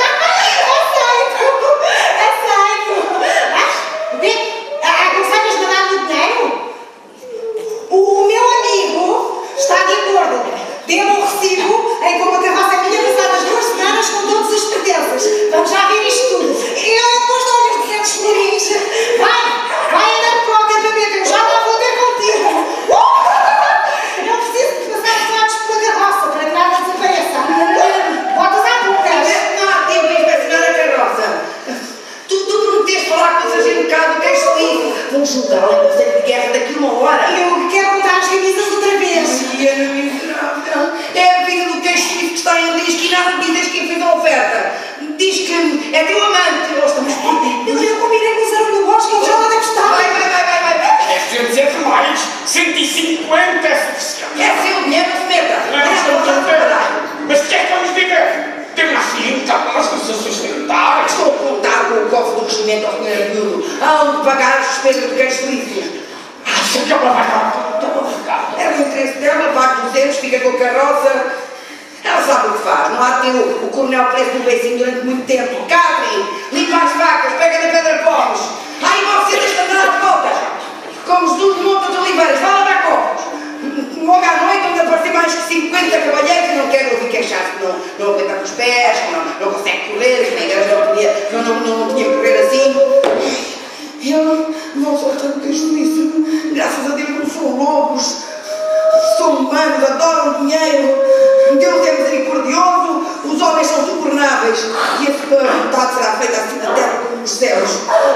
Aceito. O quê? Aconselhas-me a dar-lhe dinheiro? O meu amigo está de acordo. Dê-me um recibo em como a carroça é minha passadas 2 semanas com todas as pertences. Vamos já ver isto tudo. Eu depois dou-lhe os 200 florins. Vai andando para o acampamento. Eu já não vou ter contigo. Não preciso de passar pesados pela carroça para que nada desapareça. Botas à boca. Não, tenho que inspecionar a carroça. Tu prometeste falar com o sargento Cabo, que és feliz. Vamos julgá-lo em conselho de guerra daqui a 1 hora. Eu quero contar as camisas outra vez. É a vida do queixo suíço que está em risco e nada dizes quem fez a oferta. Diz que é teu amante. Nós estamos perdidos. Eu combinei com o Zero no Bosque, ele já lá deve estar. Vai. É 200 mais 150 é suficiente. É seu dinheiro, se meta. Não estamos a ver. Mas de que é que vamos viver? Temos assim, nós que se sustentar. Estou a contar com o cofre do regimento ao senhor miúdo. Há de pagar as despesas do queixo suíço. Acha que ela vai dar? É o interesse dela, paga 200, fica com a carroça. Ela sabe o que faz. Não há de ter o coronel preso no beicinho durante muito tempo. Catherine, limpa as vacas, pega na pedra pomes. Aí você deixa de andar às voltas. Como Jesus de monte de oliveiras, vai lá dar copos. Logo à noite, onde aparecer mais que 50 cavalheiros, e não quero ouvir queixar-se que não aguenta com os pés, que não consegue correr, que na igreja não tinha que correr assim. Eu não sou tanto queixo nisso. Graças a Deus não sou lobos. Sou humanos, adoram dinheiro. Deus é misericordioso, os homens são subornáveis. E a sua vontade será feita assim na terra como nos céus.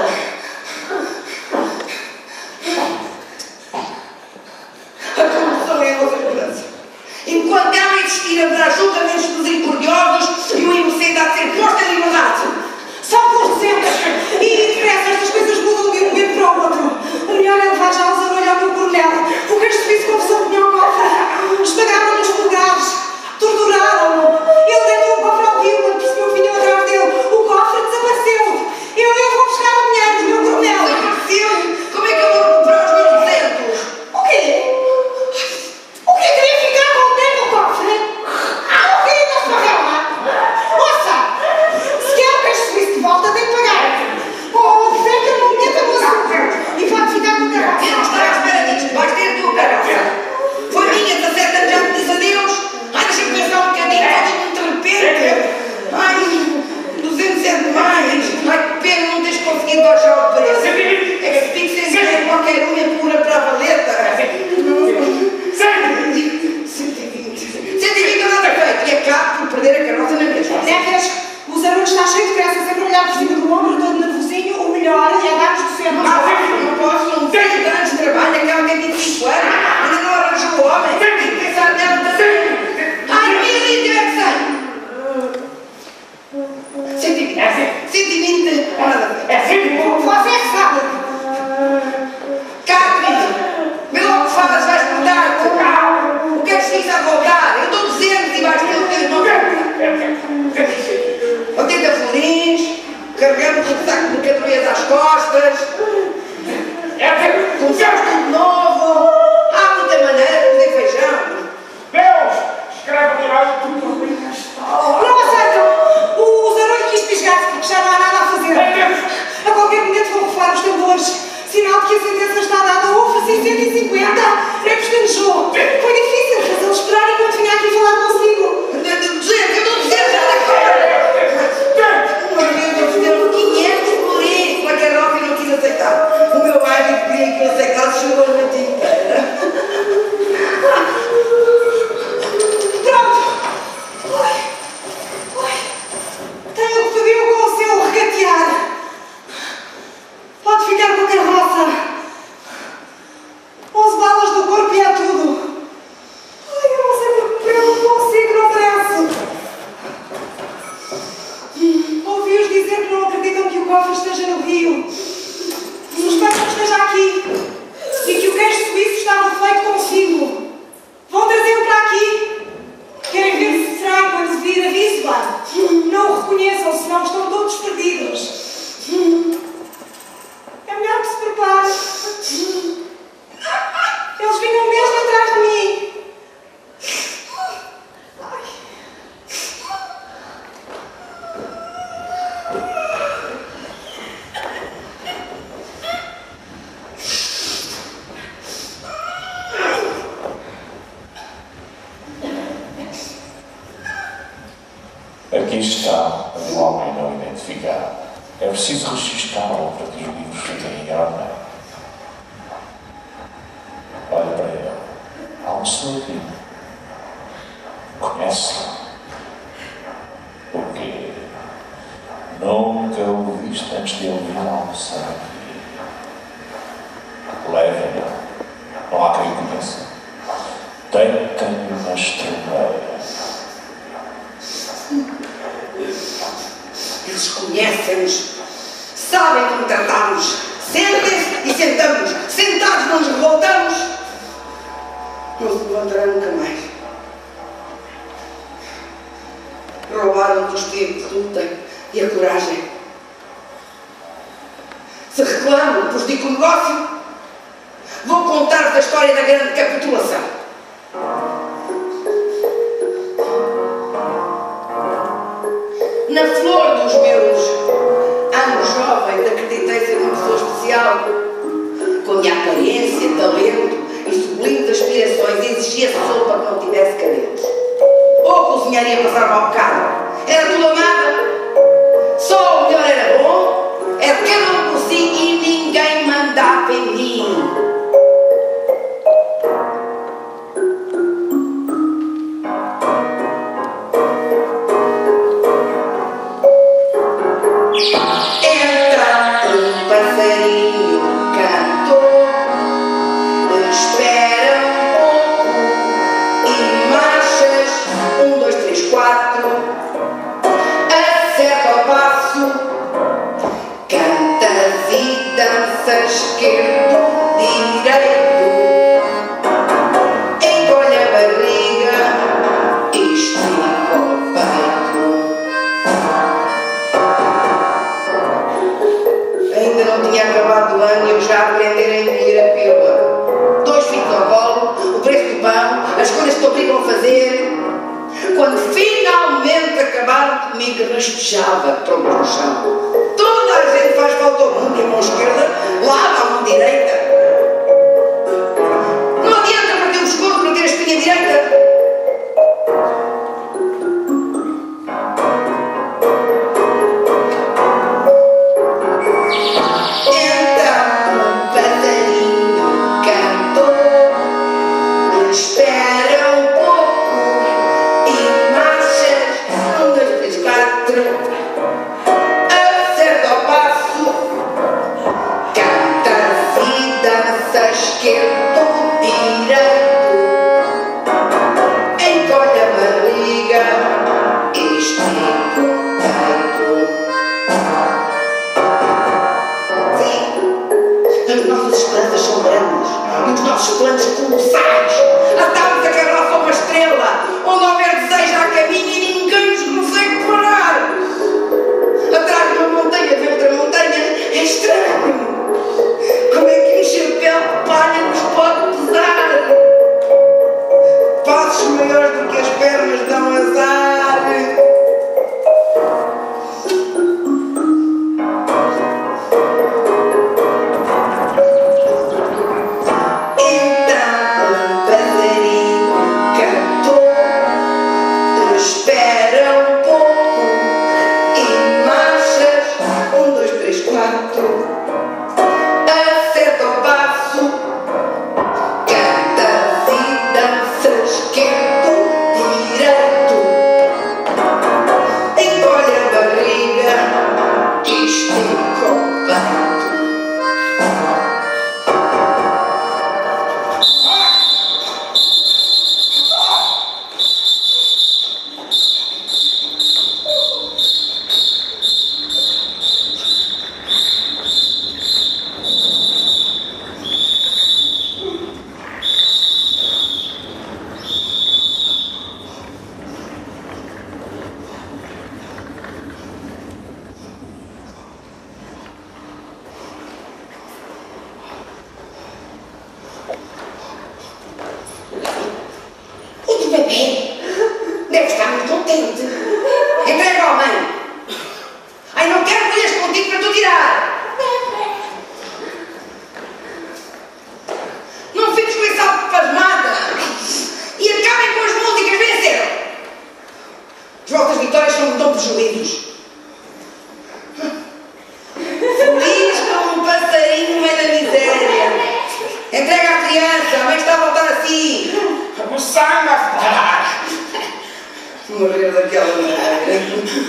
A corrupção é a nossa esperança. Enquanto ela existir, haverá julgamentos misericordiosos e o inocente há de ser posto em liberdade. Só por 200. E depressa, estas coisas mudam de um momento para o outro. O melhor é levar já os arolhos ao meu coronel. O queixo suíço confessou que tinha o cofre. Esmagaram-lhe os polegares. Torturaram-no. Ele deitou o cofre ao rio quando percebeu que vinham atrás dele. O cofre desapareceu. Eu vou buscar o dinheiro do meu coronel. Desapareceu? Como é que eu vou recuperar os meus 200? O quê? O quê? Queria ficar com o dinheiro no cofre? O quê? Não se pagava? homem! Quem sabe dela também? Ai, Mili, é que sai! 120. É 120. É 120. Você é que sabe. Cá, querido! Vê logo que falas, vais portar-te! O que é que se fica a voltar? Eu dou 200 e vais ter o teu irmão. 80 florins, carregamos o saco de mercadorias às costas. Começamos tudo novo. Há muita maneira de fazer feijão. Deus, escreve por aí tudo para mim. Não aceitam. O zarolho quis pisgar-se porque já não há nada a fazer. A qualquer momento vão rufar os tambores. Sinal de que a sentença está dada. Houve 650. É pestanejou. Foi difícil fazê-lo esperar enquanto vinha aqui falar consigo. Eu dou 200 já agora. Uma vez eu fizeram 500 por isso, pela carroça e não quis aceitar. O meu pai queria que eu aceitasse, chegou a noite inteira. Pronto. Tenho o que pediu com o seu regatear. Pode ficar com a carroça. 11 balas do corpo e é tudo. Ai, eu não sei porque eu não consigo, não parece. Ouvi-os dizer que não acreditam que o cofre esteja no rio. Suspeitam que esteja aqui. E que o queijo suíço estava feito consigo. Vão trazê-lo para aqui. Querem ver se será quando vir a víscera. Não o reconheçam, senão estão todos perdidos. É melhor que se prepare. Eles vinham mesmo atrás de mim. Ai. Aqui está um homem não identificado. É preciso registá-lo para que os livros fiquem em ordem. Olha para ele. Há um sorriso. Conhece-o? Porque nunca o viste antes de ele vir almoçar aqui. Leve-o. Não há quem o conheça. Tenho uma estremeira. Eles conhecem-nos, sabem como tratamos. Sentem-se e sentamos. Sentados não nos revoltamos. Não se levantará nunca mais. Roubaram-nos o espírito de luta e a coragem. Se reclamam, prejudica o negócio. Vou contar-vos a história da grande capitulação. Na flor dos meus anos jovens, acreditei ser uma pessoa especial, com a minha aparência, talento e sublimes aspirações, exigia sopa que não tivesse cabelos. Ou cozinharia passar ao bocado. Era tudo amada. Só o melhor era bom, era cada um por si e ninguém mandava em mim. Esquerdo, direito, encolhe a barriga, estica o peito. Ainda não tinha acabado o ano e eu já aprendi a engolir a pílula. 2 filhos ao colo, o preço do pão, as coisas que te obrigam a fazer. Quando finalmente acabaram comigo, rastejava troncos no chão. Toda a gente faz falta ao mundo e a mão esquerda lava a mão direita. Não adianta perder o pescoço para ter a espinha direita. Então o passarinho cantou, espera um pouco e marcha. 1, 2, 3, 4. Esquerdo, direito, colossais. Atamos a carroça a uma estrela, onde houver desejo há caminho e ninguém nos consegue parar. Atrás de uma montanha vem outra montanha, é estranho. Como é que um chapéu de palha nos pode pesar? Passos maiores do que as pernas dão azar. Deve estar muito contente. Entrega ao mãe. Ai, não quero colheres contigo para tu tirar. Não fiques com esse algo pasmada. E acabem com as músicas, venceram. As vossas vitórias são tão prejuízos. Feliz como um passarinho no meio da miséria. Entrega à criança, a mãe está a voltar assim. O sangue a parar. Morreu daquela maneira.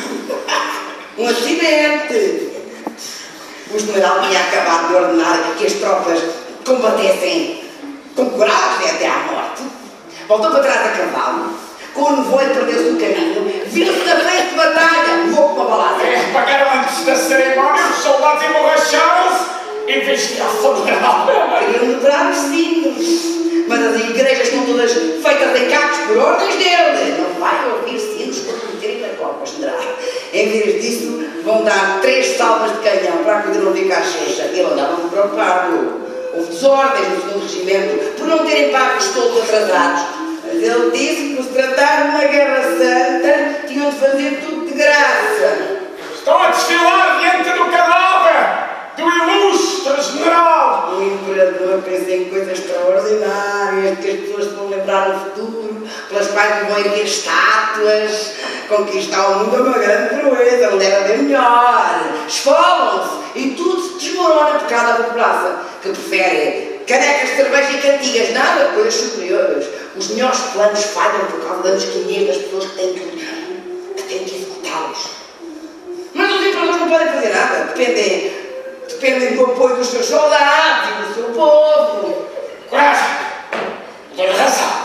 Um acidente. O general tinha acabado de ordenar que as tropas combatessem com coragem até à morte. Voltou para trás a cavalo. Com o nevoeiro perdeu-se o caminho. Viu-se na frente de batalha. Levou com uma balada. Pagaram antes da cerimónia, os soldados emborracharam-se em vez de ir ao funeral. Queriam dobrar os sinos. Mas as igrejas estão todas feitas em cacos por ordens dele. Não vai ouvir sinos por meterem na copa, general. Em vez disso, vão dar 3 salvas de canhão para poder não ficar cheia. Ele andava preocupado. Houve desordens no segundo regimento por não terem pagos todos atrasados. Mas ele disse que, por se tratar de uma guerra santa, tinham de fazer tudo de graça. Estão a desfilar diante do cadáver do ilustre general. O imperador pensa em coisas extraordinárias que as pessoas se vão lembrar no futuro, pelas quais vão erguer estátuas. Conquistar o mundo é uma grande proeza, não deve haver melhor. Esfolam-se e tudo se desmorona por causa da população, que prefere canecas de cerveja e cantigas, nada, coisas superiores. Os melhores planos falham por causa da mesquinhez das pessoas que têm que executá-los. Mas os imperadores não podem fazer nada, dependem do apoio dos seus soldados e do seu povo. Coragem! Tenho razão.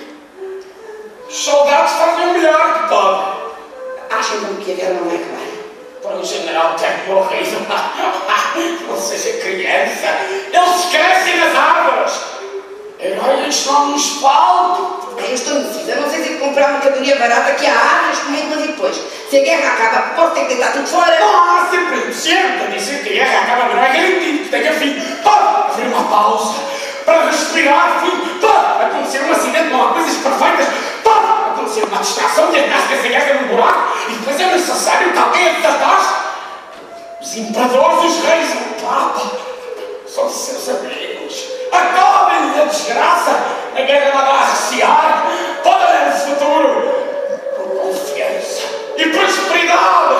Os soldados fazem o melhor que podem. Acham que a guerra não vai acabar? Para o general ter morrido. Não seja criança. Eles crescem nas árvores. Heróis estão no espaldo. Eu estou indecisa. Não sei se comprar mercadoria barata que há árvores comigo, mas e depois? Se a guerra acaba, posso ter que deitar tudo fora? Não há sempre a dizer que a guerra acaba, mas não é garantido que tenha fim. Pode haver uma pausa para respirar fundo. Pode acontecer um acidente, não há coisas perfeitas. Pode acontecer uma distração e atasca essa guerra no buraco. E depois é necessário que alguém a desatasque. Os imperadores, os reis e o Papa são seus amigos. Acabem-lhe a desgraça. A guerra não vai arreciar. Pode haver um futuro com confiança e prosperidade.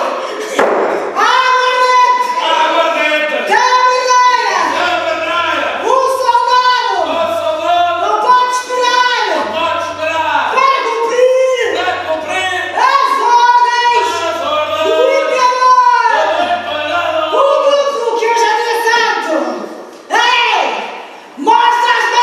Mostra as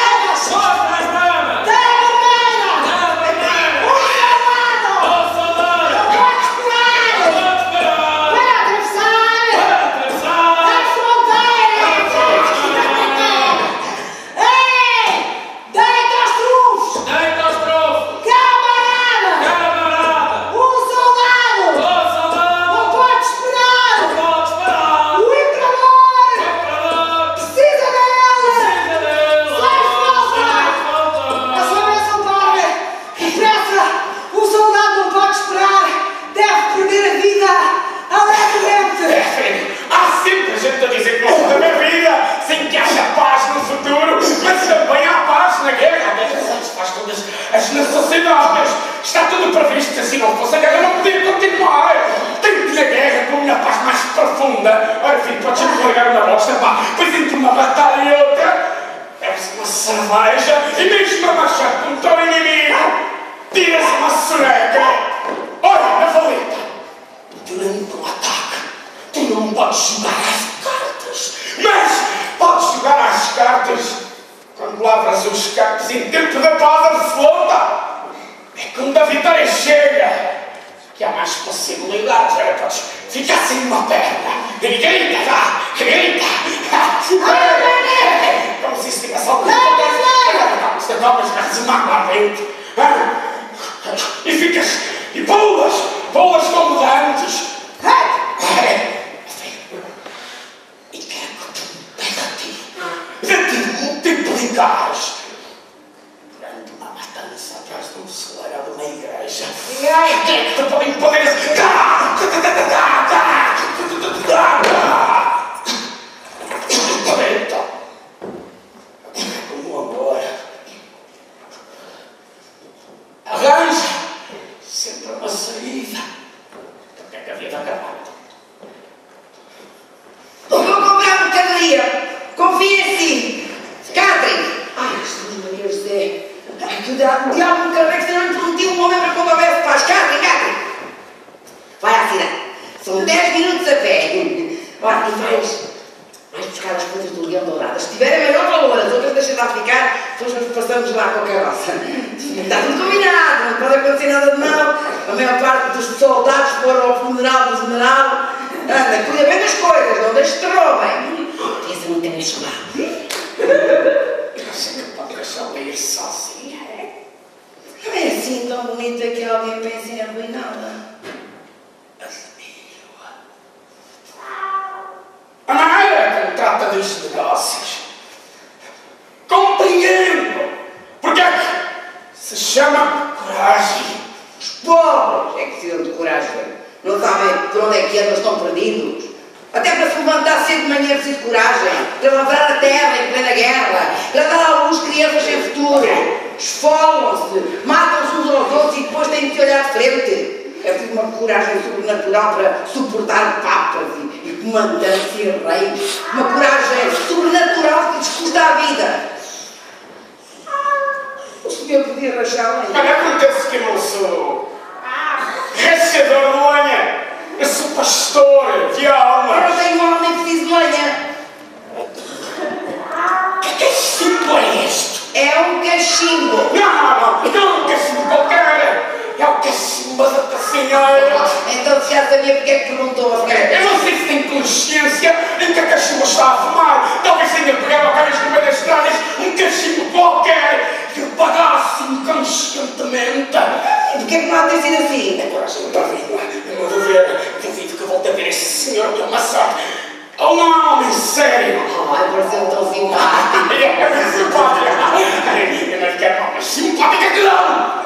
as necessidades. Está tudo previsto, se não fosse a guerra não podia continuar. Tenho que ir à guerra com a minha paz mais profunda. Ora, filho, podes sempre largar uma bosta, pá. Pois entre uma batalha e outra, bebe-se uma cerveja e mesmo a marchar contra o inimigo, tira-se uma soneca. Olha, na valeta, durante um ataque, tu não podes jogar às cartas, mas podes jogar às cartas quando lavras os cartos em tempo da paz absoluta. É quando a vitória chega que há mais possibilidades. Olha, podes ficar sem uma perna. Grita, vá! Grita! Como se isso tivesse alguma coisa. Você tomas uma lá dentro. E ficas. E pulas como de antes. E quero que tu de ti multiplicares durante uma matança atrás de um celeiro de uma igreja. Quero que tu podem poder. Como amor. Arranja sempre uma saída. Porque é que a vida acaba. Eu vou comprar mercadoria. Confia em si. Catherine. Ai, Jesus Maria José. Ai, que o diabo me carrega, se não lhe prometi um homem para quando houvesse paz. Catherine. Vai à cidade. São 10 minutos a pé. Olha, e vais buscar as coisas do Leão Dourado. Se tiverem maior valor, as outras deixam lá ficar, depois nós passamos lá com a carroça. Está tudo combinado, não pode acontecer nada de mal. A maior parte dos soldados foram ao funeral do general. Anda, cuida bem das coisas, não deixes que te roubem. Essa não tem isso lá. Acha que pode deixá-la ir sozinha, é? Não é assim tão bonita que alguém pense em arruiná-la. A maneira como trata dos negócios. Compreendo. Porque é que se chama coragem. Os pobres é que precisam de coragem. Não sabem por onde é que andam, estão perdidos. Até para se levantar cedo de manhã é preciso coragem. Para lavrar a terra em plena guerra. Para dar à luz crianças sem futuro. Esfolam-se, matam-se uns aos outros e depois têm que olhar de frente. É preciso uma coragem sobrenatural para suportar papas e comandantes e reis. Uma coragem sobrenatural que lhes custa a vida. O senhor podia rachar a Olha, acontece que eu não sou rachador de lenha. Eu sou pastor de almas. Eu não tenho alma nem preciso de lenha. Que cachimbo é este? É um cachimbo. Não é um cachimbo qualquer. É o cachimbo da senhora. Então já sabia porque é que perguntou a senhora. Eu não sei se tem consciência em que a cachimbo está a fumar. Talvez tenha pegado a caras no meio das estradas um cachimbo qualquer e o pagasse inconscientemente. Porquê que não há de ter sido assim? A coragem não está vindo. Eu não vou ver. Duvido que eu volte a ver este senhor que é uma sorte. Oh, não, homem sério. Ai, pareceu tão simpático. É simpática. Eu não quero uma simpática que não.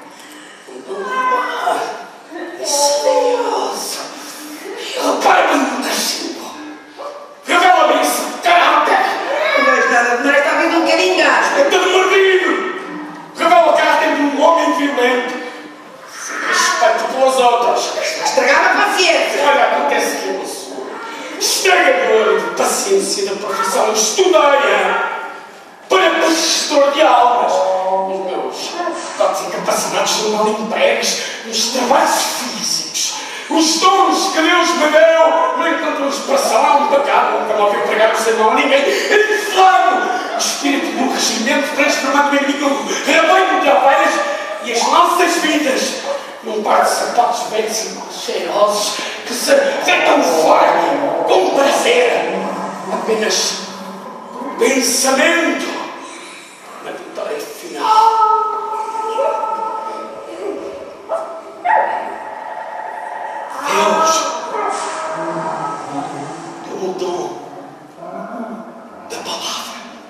Misterioso. Repara-me no cachimbo. Revela-me isso, caráter. Não és nada demais, está vindo um bocadinho gasto. É todo mordido. Revela o caráter de um homem violento. Sem respeito pelas outras. Estragar a paciência. Olha, acontece que eu não sou estragador de paciência da profissão. Estudei para gestor de almas. Os meus dotes incapacidades não vão empregos nos trabalhos físicos. Os dons que Deus me deu não encontram expressão. É um pecado. Nunca me ouviu pregar o sermão a ninguém. Inflamo o espírito do regimento, transformando o inimigo num rebanho de ovelhas e as nossas vidas num par de sapatos velhos e mal cheirosos que se deitam fora com prazer. Apenas pensamento na vitória final. Deus deu o dom da palavra.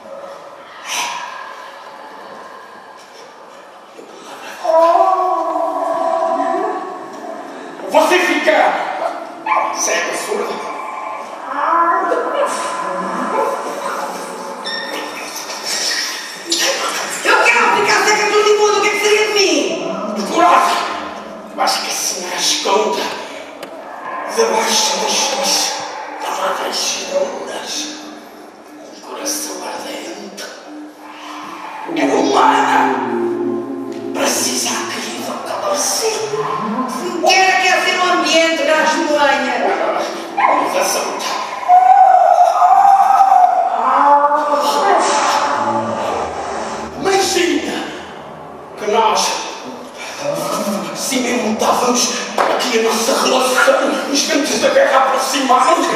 Você fica cego, surdo. Eu quero ficar seca tudo e mundo. O que é que seria esconda debaixo das suas rabajuras um coração ardente. É humana. Precisa, querido, calor-se. Quer aquecer o ambiente na esmolanha. Vamos assaltar. Imagina que nós cimentávamos aqui a nossa relação nos tempos da guerra aproximados.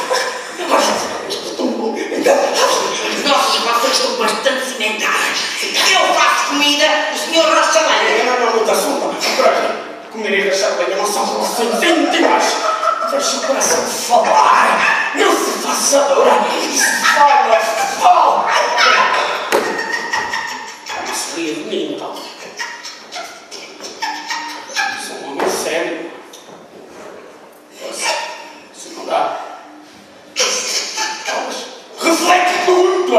As nossas relações estão bastante cimentadas. Eu faço comida, o senhor rocha lenha. Não, muito assunto. Por aqui, comer e rachar lenha não são relações íntimas. Deixa o coração falar. Não se faça dura. Isso fala, fala. Não se ria de mim, então. Sou um homem sério. Se não dá. Reflete muito,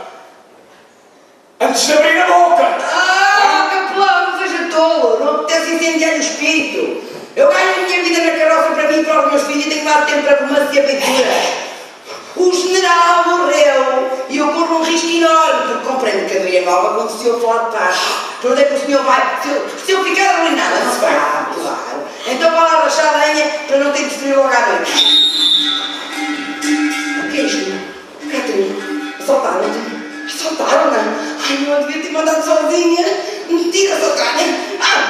antes de abrir a boca. Capelão, não seja tolo. Não apetece incendiar o espírito. Eu ganho a minha vida na carroça para mim e para os meus filhos e tenho lá tempo para romance e aventura. O general morreu e eu corro um risco enorme porque comprei mercadoria nova quando o senhor for de paz. Para onde é que o senhor vai? Se eu ficar arruinada, não se vai. Claro. Então vá lá rachar a lenha para não ter que destruir logo à noite. O que é isto? Catherine, assaltaram-te? Assaltaram-na? Ai, não devia ter mandado sozinha. Mentira, assaltaram-na.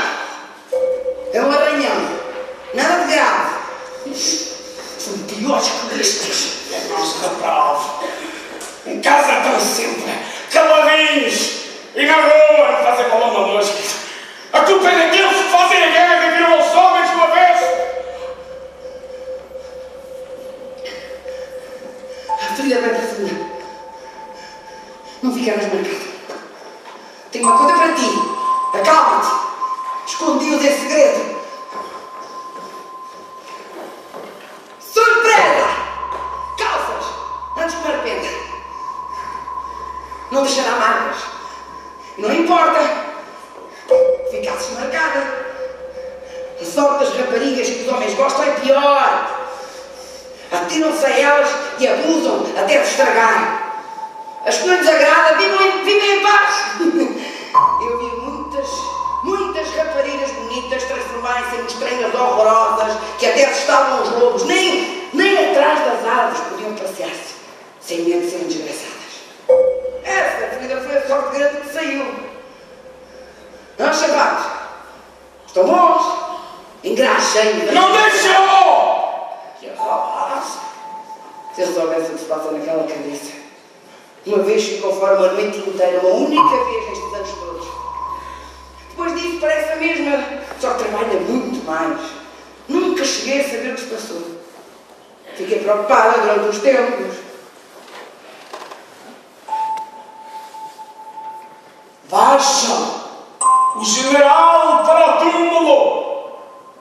É um arranhão. Nada de grave. São piores que estes. É nosso reprove. Em casa estão sempre caladinhos. E na rua não fazem paloma mosca. A culpa é daqueles que fazem a guerra e viram os homens do avesso. A ferida é bem profunda. Não ficarás marcado. Tenho uma coisa para ti. Acalma-te. Escondi-os em segredo. Surpresa! Calças! Antes que me arrependa. Não deixará marcas. Não importa. Ficasses marcada. A sorte das raparigas que os homens gostam é pior. Atiram-se a elas e abusam até se estragar. As que não lhes agrada vivem em paz. Eu vi muitas raparigas bonitas transformarem-se em estranhas horrorosas que até assustavam os lobos. Nem atrás das árvores podiam passear-se sem medo de serem desgraçadas. Essa ferida foi a sorte grande que saiu. Não, chavados? Estão bons? Engraxem. Não deixou! Que rapaz! Se eu soubesse o que se passa naquela cabeça. Uma vez ficou fora uma noite inteira, uma única vez nestes anos todos. Depois disso parece a mesma, só que trabalha muito mais. Nunca cheguei a saber o que se passou. Fiquei preocupada durante uns tempos. Baixam o general para o túmulo.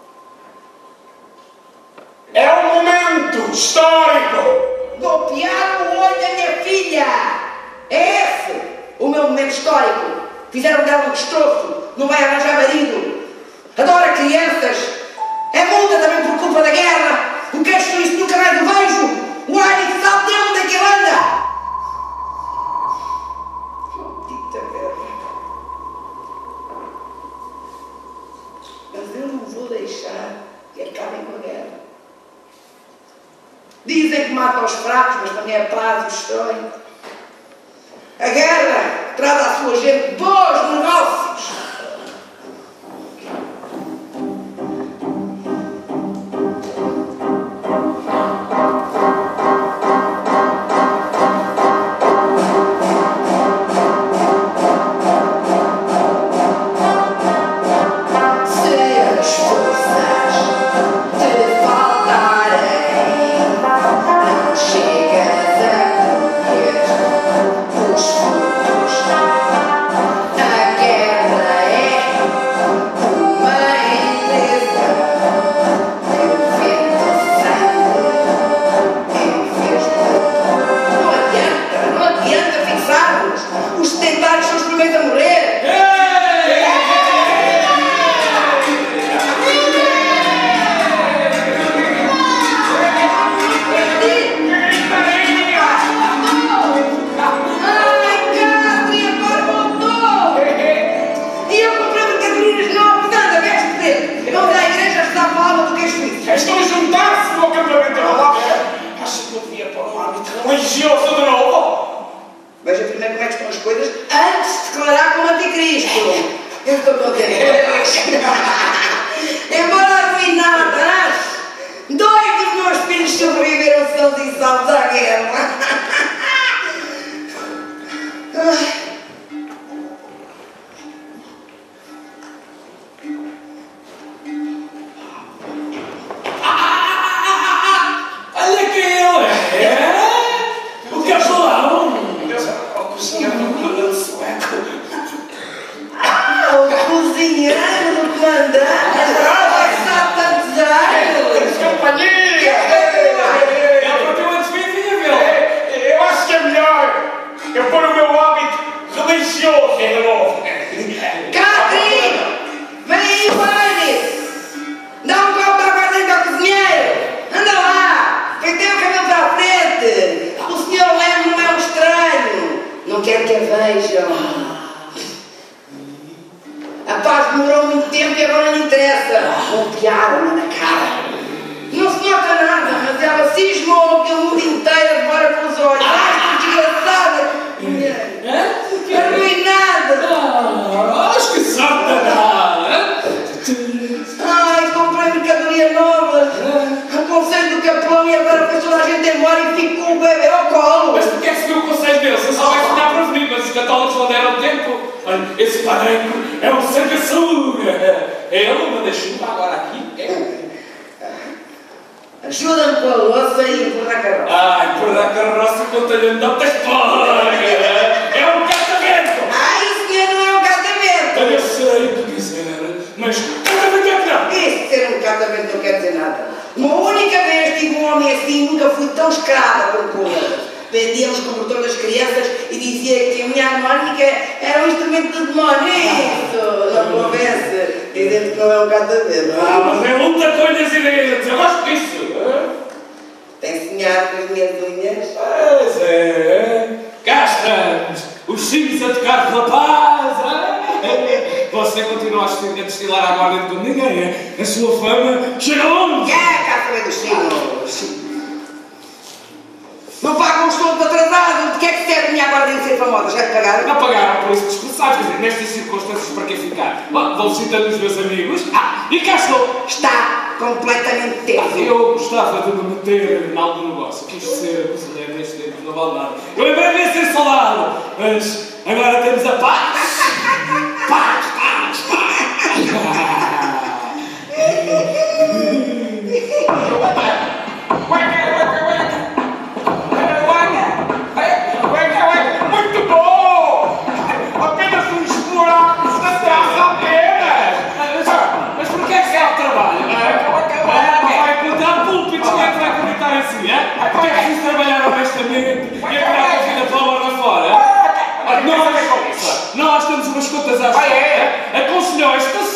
É um momento histórico. Golpearam o olho da minha filha! É esse o meu momento histórico. Fizeram dela um destroço. Não vai arranjar marido. Adora crianças. É multa também por culpa da guerra. O que é isso? Nunca mais o vejo. O ar que sabe de onde é que ele anda. Maldita guerra. Mas eu não vou deixar que acabem com a guerra. Dizem que mata os fracos, mas também a paz os destrói. A guerra traz à sua gente bons negócios. antes declarar como anticristo. Eu estou contente. Embora arruinada, dois dos meus filhos sobreviveram sãos e salvos à guerra. Olha quem ele é! O capelão! O cozinheiro do comandante sueco. O cozinheiro do comandante! Há tantos anos! Companhia! Ele partiu antes de mim, meu! Eu acho que é melhor eu pôr o meu hábito religioso de novo. Catri! Vem aí, Barney! Dá um copo de água dentro ao cozinheiro! Anda lá! Quem tem o cabelo para a frente! O senhor Leme não é um estranho! Não quero que a vejam! A paz demorou muito tempo e agora não interessa! Golpearam-na na cara! Não se nota nada, mas ela cismou que o mundo inteiro devora com os olhos! Ai, que desgraçada! Mulher! Arruinada! Acho que sorte dá! Ai, comprei mercadoria nova! Aconselho do capelão e agora foi toda a gente embora e fico com o bebê ao colo! Mas porquê é que seguiu o conselho dele? Você só vai ficar para mim, mas os católicos não deram tempo. Olha, esse paranho é um sanguessuga! Ele manda chuva agora aqui. Ajuda-me com a louça e empurra a carroça! Ai, por dar carroça com o talhão de altas porcas! É um casamento! Ai, o senhor não é um casamento! Eu sei o que dizer, mas casamento é que não! Isso de ser um casamento não quer dizer nada. Uma única vez tive um homem assim, nunca fui tão escrava como com ele. Vendíamos como todas as crianças e dizia que a minha harmónica era um instrumento do demónio. Isso, não convence. Dizendo que não é um casamento. Mas é luta com as ideias, eu gosto disso! Tem sonhado com as minhas unhas? Pois é, cá estamos, os sinos a tocar de rapaz! Você continua a destilar agora dentro de ninguém, a sua fama chega longe! Cá saber dos sinos! Não pagam os todos atrasados! De que é que serve a minha guarda de ser famosa? Já te pagaram? Não pagaram por isso dispersados, quer dizer, nestas circunstâncias para que ficar? Bom, vou visitando os meus amigos, e cá estou! Está completamente teso! Eu gostava de me meter em algum negócio, quis ser cozinheiro neste tempo, não vale nada. Eu lembrei-me de ser soldado, mas agora temos a paz! Paz, paz, paz! Muito bom! Apenas uns buracos na terra apenas! Mas porquê é que serve o trabalho? Não vai encontrar púlpitos, quem é que vai acreditar em si? Porque é preciso trabalhar honestamente e atirar a vida pela borda fora? Nós temos umas contas às aconselhou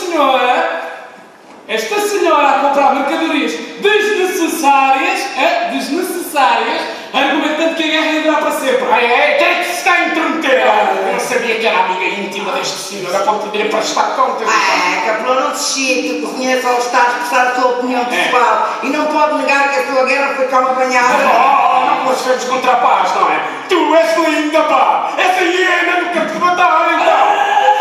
esta senhora a comprar mercadorias desnecessárias, argumentando que a guerra ia durar para sempre. Quem é que se está a intrometer? Eu não sabia que era amiga íntima deste senhor, a ponto de lhe prestar contas. Capelão, não se chique, o cozinheiro só está a expressar a sua opinião pessoal e não pode negar que a sua guerra foi calma apanhada. Não blasfemos contra a paz, não é? Tu és linda, pá! Essa hiena nunca te mataram, então!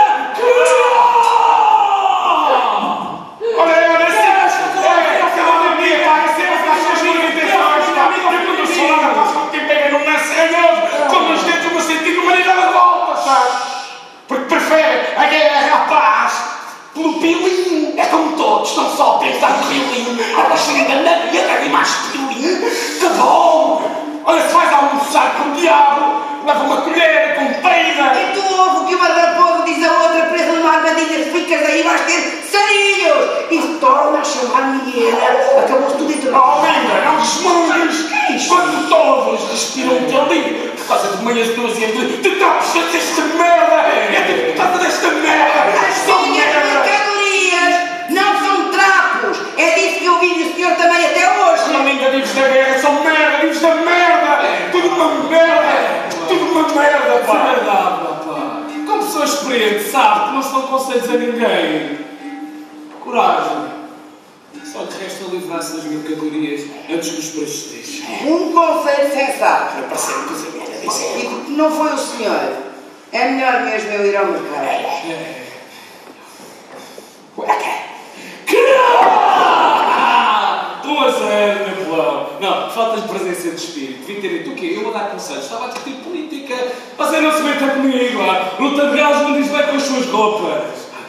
Olha, com os dedos no sentido humanidade de volta, sabes? Porque prefere a guerra à paz pelo pilinho. É como todos, estão só a pensar no pilinho. Agora chega na guerra e mais pilinho. Que bom! Olha, se vais almoçar com o diabo, leva uma colher com peida. E tu ouve o que uma raposa diz a outra presa numa armadilha, ficas aí, vais ter sarilhos. E torna a chamar-me hiena. Acabou-se tudo e tudo. Oh, linda, não desmungues! Quando todos respiram o teu livro, por causa de meias dúzias de trapos desta merda! É por causa desta merda! As minhas mercadorias não são trapos. É disso que eu vi e o senhor também até hoje. Não ainda vives da guerra, são merda, vives da merda! Tudo uma merda! Tudo uma merda, pá! É verdade, pá. Como pessoa experiente, sabe que não se dão conselhos a ninguém. Coragem. Só lhe resta livrar-se das mercadorias antes que os preços deixem. Um conselho sensato. Para ser o casamento a dizer. E não foi o senhor É melhor mesmo eu ir ao mercado. Tu a zero, Miguel. Não, faltas de presença de espírito. Vim ter dito o quê? Eu vou dar conselhos. Estava a discutir política. Você não se meta comigo. Luta de galos não diz bem com as suas roupas.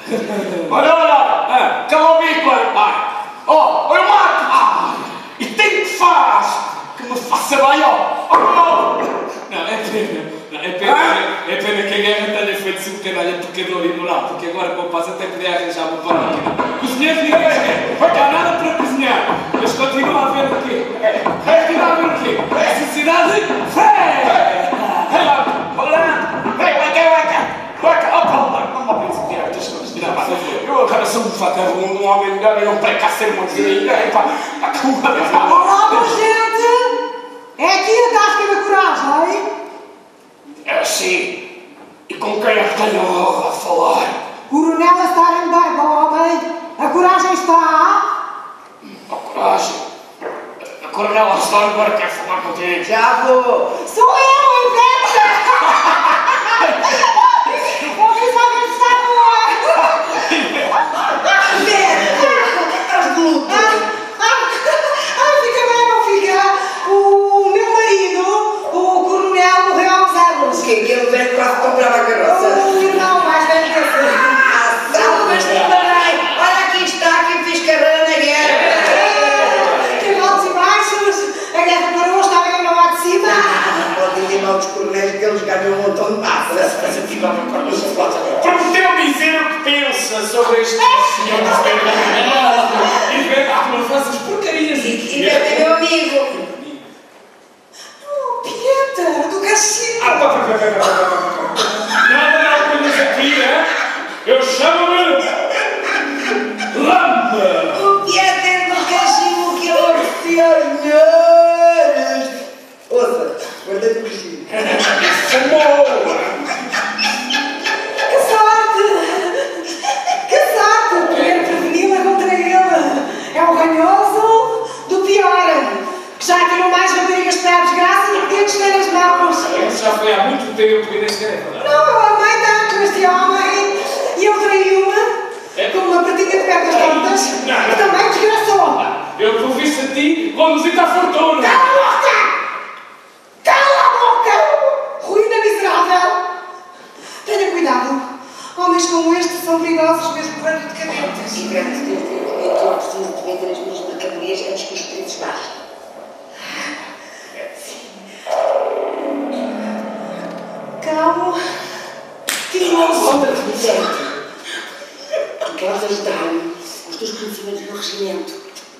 Olha, cala o bico, ó, eu mato! E tem que faz que me faça bem, ó! Não, é pena. Não, é pena que a guerra tenha feito-se um canalha pecador e imoral, porque agora com o paz até podia arranjar uma panóquina. Cozinheiros ninguém quer, não há nada para cozinhar, mas continua a haver o quê? Continua a haver o quê? A sociedade fé! Eu agora sou um vagabundo, um homem melhor, eu não para cá ser uma filha. Olá, gente! É aqui a tasca da coragem, hein? É assim. E com quem é que tenho a honra a falar? Coronel a estar em bem, homem. A coragem está. A coragem? A coronela Stormberg quer falar contigo. Já vou. Sou eu, Ivete! Alguém sabe onde está no ar? Estás de luto. Fica bem, não fica? O meu marido, o coronel, morreu há uns anos. O quê? Que ele velho quase comprava a carroça? O irmão mais velho desse. Salvas de baralho! Olha, aqui está quem fez carreira na guerra! Tem altos e baixos. A guerra parou, estava eu no lado de cima. Não pode dizer mal dos coronéis que eles ganham um montão de massa. Prometeu-me dizer o que pensa sobre este senhor de E vê que tu não faças porcarias. E é meu amigo. Pieta, do Garcia. Nada coisas aqui, né? Eu chamo-me Lamba! O Pieta é do cachimbo que eu ofereci aos senhores. Ouça, guardei o cachimbo. Fumou! Que sorte! Que sorte! Poder preveni-la contra ele. É um ranhoso do pior. Que já tirou mais raparigas para a desgraça do que dedos nas mãos. Isso já foi há muito tempo e nem sequer é verdade. Não, eu amei tanto este homem. E ele traiu-me com uma pratinha de pernas tortas. Que também desgraçou. Eu te ouvisse a ti, conduzir-te à fortuna. Cala a boca! Cala a boca! Ruína miserável! Tenha cuidado. Homens como este são perigosos mesmo para decadentes. E grande eu estou preciso de vender as minhas mercadorias antes que os preços baixem. Calmo. Timoso. Tu podes ajudar-me com os teus conhecimentos no regimento.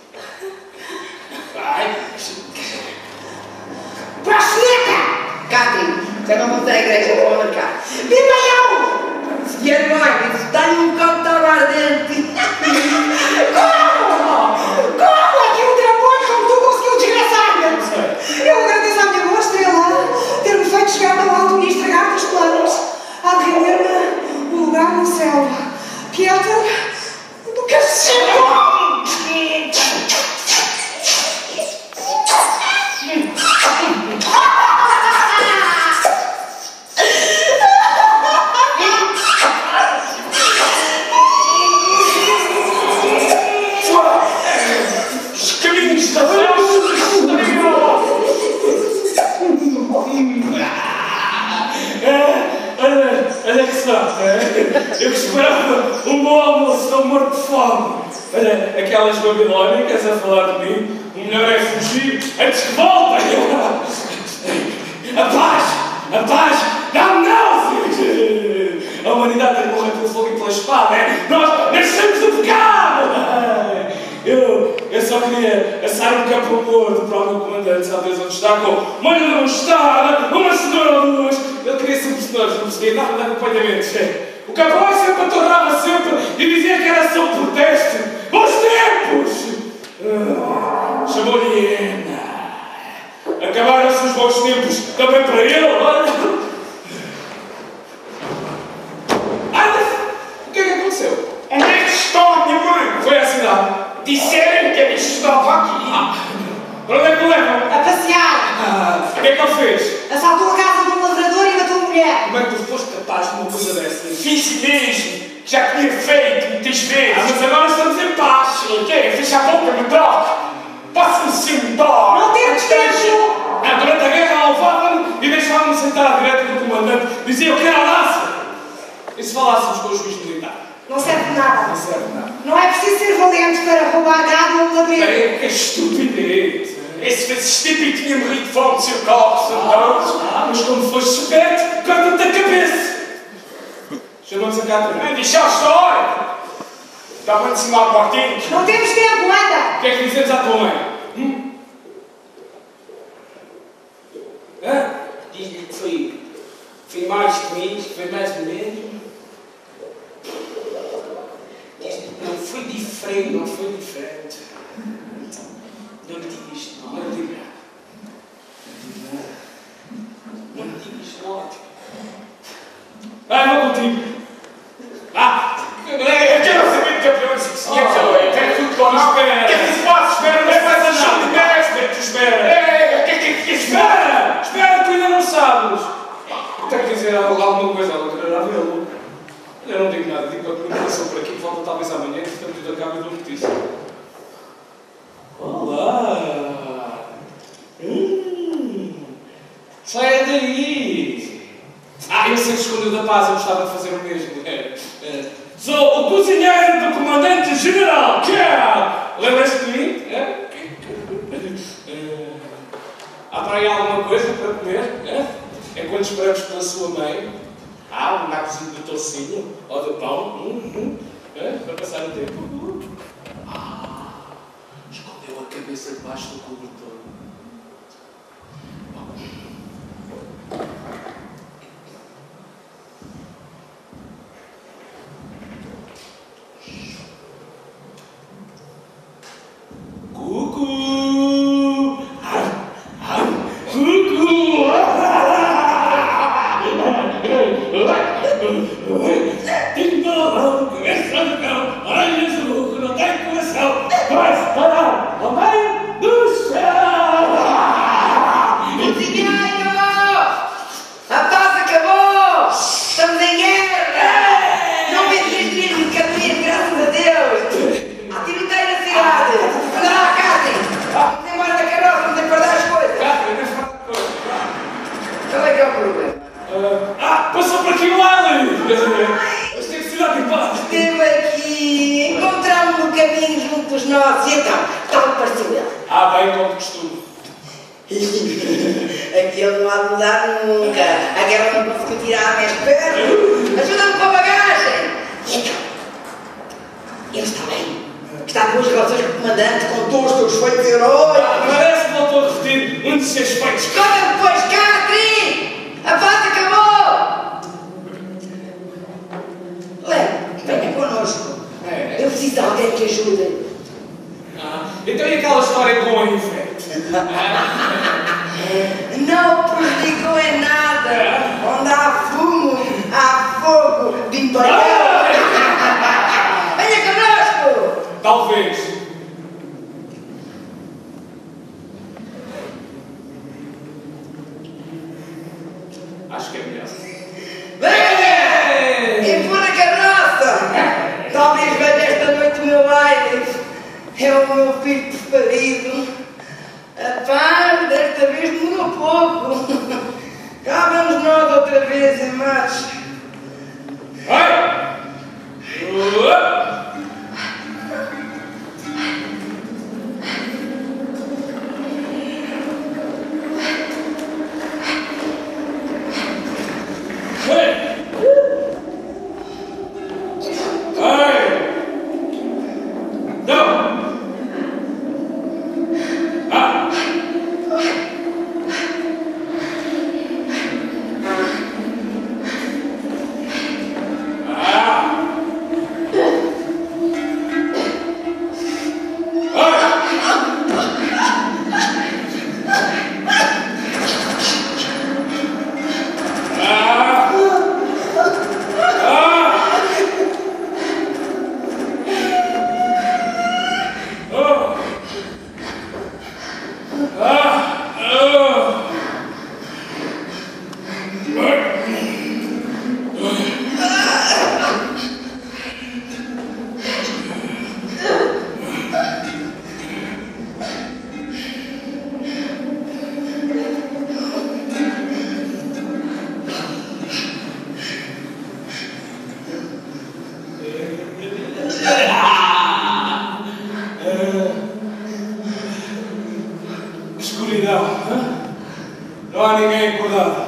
Vai! Para a seca! Catherine, já não vou ter a igreja para o mercado. Bimaião! Se vier mais, dá-lhe um copo de aguardente. Como? Como é que um trambolho como tu conseguiu desgraçar-me? Eu agradeço à minha boa estrela ter-me feito chegar tão alto e estragar os planos. Há de render-me um lugar no céu. Pieter do Garcia! Os caminhos da Deus! Olha que sorte, eu que esperava um bom almoço, estou morto de fome. Olha, aquelas babilónicas a falar de mim, o melhor é fugir antes que voltem. A paz, dá-me náuseas. A humanidade tem que morrer pelo fogo e pela espada, nós nascemos do pecado. Eu só queria assar um campo morto para o meu comandante, sabe Deus onde está, com molho de mostarda, uma cenoura ou duas. Ele queria sempre cenouras, não percebia nada de acompanhamento. O capão sempre atorrava sempre e dizia que era só um protesto. Bons tempos! Chamou-lhe Ana. Acabaram-se os bons tempos também para ele, olha. O que é que aconteceu? Onde é que está a minha mãe? Foi à cidade. Disseram que ela estava aqui. Para onde é que o levam? A passear! O que é que ele fez? Assaltou a casa de um lavrador e matou a mulher. Como é que tu foste capaz? capaz de uma coisa dessas. Fiz mesmo, que já tinha feito muitas vezes. Mas agora estamos em paz. O quê? Fecha a boca, me toque. Posso-me sentar? Não temos tempo! Durante a guerra levavam-me e deixavam-me sentar à direita do comandante. Diziam que era a raça. E se falássemos com o juiz militar? Não serve de nada. Não serve nada. Não é preciso ser valente para roubar gado ou labirinto. Que estupidez. Esse fez estúpido tinha morrido de fome, seu copo, seu doce. Mas como foste esperto, corta-te a cabeça. Chamamos a cá também. Deixa a história. Estava em cima à portinha. Não temos tempo, anda! O que é que dizemos à tua mãe? Diz-lhe que foi mais que menos, que foi mais ou menos. Diz-lhe que não foi diferente, não foi diferente. Não lhe digo isto, não lhe digo nada. Não lhe digo isto, não. Vai, vou contigo. Eu quero saber de campeões e que se quer tudo com nós. Espera. O que é que se passa? Espera, não se faz a chão de mestre. Espera. Espera, tu ainda não sabes. Eu tenho que dizer alguma coisa, ela quererá vê-lo. Eu não digo nada, digo que a comunicação por aqui, volta talvez amanhã, e portanto tudo acaba e dou notícia. Olá! Sai daí! Eu sei que escondeu da paz, eu gostava de fazer o mesmo. Sou o cozinheiro do comandante-general! Lembras-te de mim? Há para aí alguma coisa para comer? Enquanto esperamos pela sua mãe? Um nacozinho de tocinho? Ou de pão? Para passar o tempo? Escondeu a cabeça debaixo do cobertor. Cucu! Olha esse burro, não tem coração! Vai parar ao meio do céu! Cozinheiro! A paz acabou! Estamos em guerra! Não vês este mesmo caminho, graças a Deus! Há tiroteio na cidade! Anda lá, Cássio! Vamos embora da carroça, vamos guardar as coisas! Qual é que é o problema? Passou por aqui o Ali! Mas tem que se dar em paz! Esteve aqui, encontramos-no no caminho junto dos nossos, e então, tal pareceu ele. Bem, como costume. Aquele não há de mudar nunca. A guerra não conseguiu tirar mais perto. Ajuda-me com a bagagem. E então, ele está bem. Está em boas relações com o comandante, contou os teus feitos heróicos. Parece que voltou a repetir um dos seus feitos. Escolha depois, Catri! A paz acabou! Leve, venha connosco. Eu preciso de alguém que ajude. Então e aquela história com a infecto? Não prejudicou em nada. Onde há fumo, há fogo de embarcar. Venha connosco! Talvez. Acho que é melhor. Venha! Empurra na carroça! Talvez veja esta noite o meu aire. É o meu filho preferido. A paz desta vez mudou pouco. Cá vamos nós outra vez em marcha. Vai!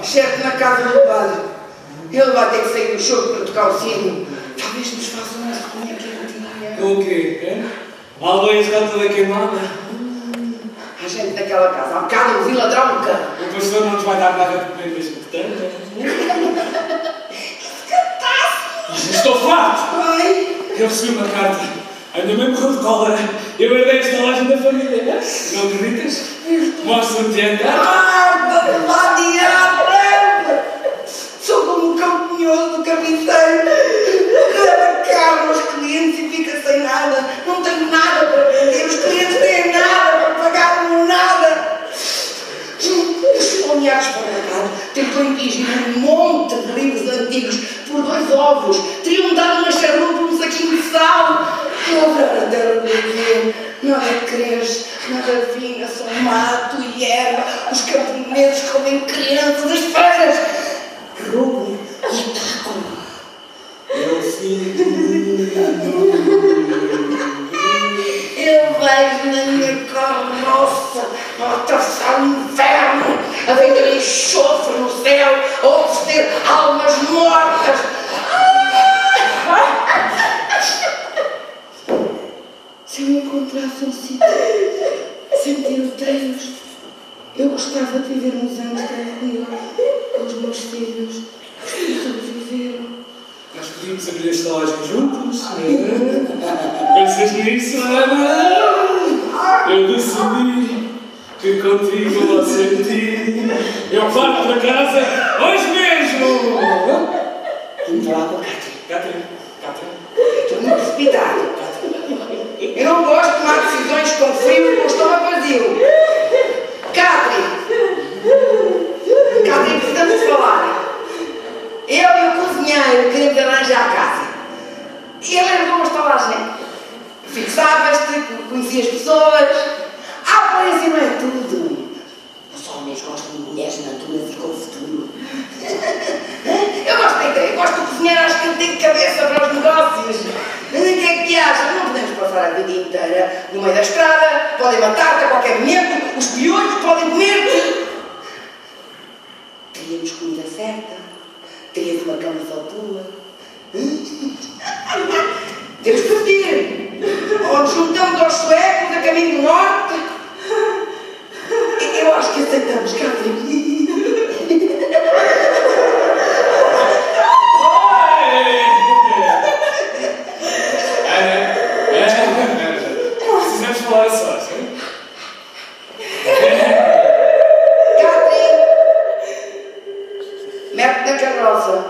exceto na casa do padre. Ele vai ter que sair do choro para tocar o sino. Talvez nos faça uma recolha quentinha. Com o quê? A aldeia está toda queimada. A gente naquela casa, há bocado eu vi ladrar um cão. O pastor não nos vai dar nada de comer mesmo que tanto. Mas estou farto! Ai! Eu recebi uma carta. Ainda mesmo morreu de cólera. Eu herdei esta loja da família. Não acreditas? Mostra-me a carta. Vá diabo! Sou como um campeoso do carniceiro. Leva caro aos clientes e fica sem nada. Não tenho nada para vender. Os clientes têm nada para pagar nada. Os familiares para cá tentou impingir um monte de livros antigos por 2 ovos. Teriam dado uma charupa por um saquinho de sal. Lavrar a terra do quê? Nada cresce, nada vinga, só mato e erva. Os camponeses comem crianças das feiras. Roubam e atacam. Meu filho. Eu vejo na minha carroça a atravessar o inferno, a vender enxofre no céu, a oferecer almas mortas. Se eu encontrasse um sítio sem tiroteios, eu gostava de viver uns anos tranquilos com os meus filhos. Eles sobreviveram. Nós podíamos abrir esta loja juntos. Pensas nisso, Ana? Eu decidi que contigo vou sentir. Eu parto para casa hoje mesmo. Vamos falar com a Catherine. Catherine. Estou muito precipitado. Eu não gosto de tomar decisões com frio e com o estômago vazio. Catherine, precisamos de falar. Eu e o cozinheiro queremos arranjar a casa. E ele era uma estalagem. Fixavas-te, conhecias pessoas. A aparência não é tudo. Os homens gostam de mulheres maturas e com futuro. Eu gosto da ideia, eu gosto do cozinheiro, acho que ele tem cabeça para os negócios. O que é que achas? Não podemos passar a vida inteira no meio da estrada, podem matar-te a qualquer momento, os piolhos podem comer-te. Teríamos comida certa, teríamos uma cama só tua. Temos que pedir. Ou nos juntamos aos suecos a caminho do norte. Eu acho que aceitamos, Catherine. Precisamos falar só, sim? Catherine, mete na carroça.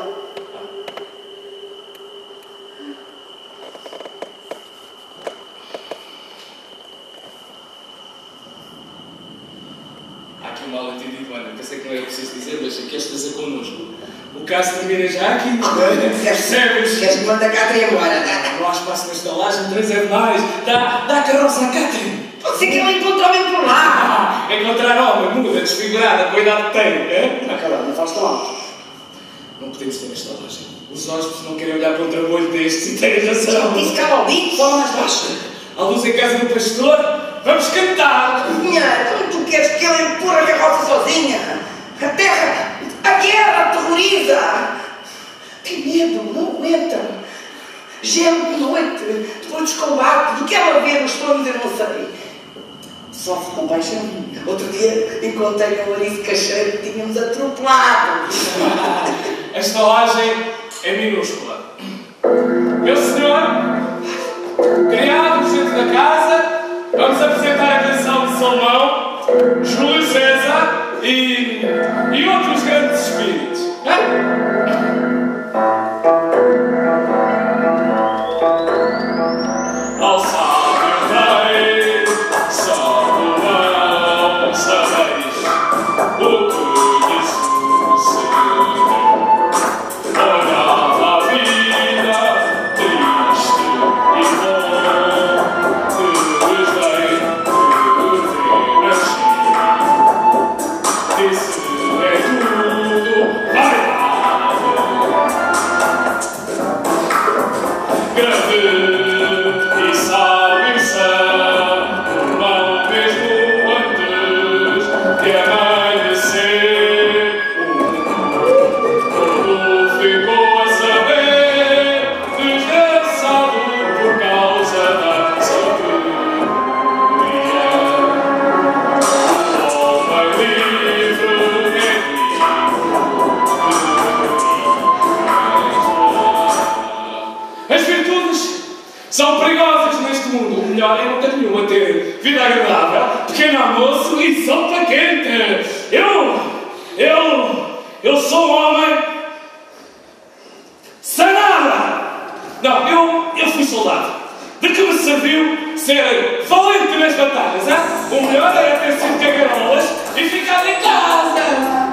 Há aqui um mal-entendido, Ana. Pensei que não era preciso dizer, mas queres fazer connosco. O caso termina já aqui, percebes? Queres que mande a Catherine embora? Não há espaço na estalagem, 3 é demais. Dá a carroça à Catherine. Pode ser que ela encontre homem por lá. Encontrar homem, muda, desfigurada, com a idade que tem, é? Caramba, não faz tão alto. Não podemos ter na estalagem. Os hóspedes não querem olhar para um trabalho destes e têm razão. Disse que ela ouviu, fala mais baixo. À luz em casa do pastor, vamos cantar. Cozinheiro, como tu queres que ele empurre a carroça sozinha? A terra, a guerra aterroriza. Tem medo, não aguenta. Gelo de noite, depois dos combates, do que ela vê nos sonhos eu não sei. Sofre com paixão. Outro dia encontrei um ouriço cacheiro que tínhamos atropelado. A estalagem é minúscula. Meu senhor, criado gente da casa, vamos apresentar a canção de Salomão, Júlio César e outros grandes espíritos. Ao sábio rei Salomão, sabeis o que disse o Senhor. Olhava a vida triste e bom, que vem de nascer. Disse é tudo verdade. Grande e sábio Salomão, mesmo antes de amanhecer, São perigosas neste mundo. O melhor é não ter nenhuma, ter vida agradável, pequeno almoço e sopa quente. Eu sou um homem sem nada. Não, eu fui soldado. De que me serviu ser valente nas batalhas, hein? O melhor era ter sido cagarolas e ficar em casa.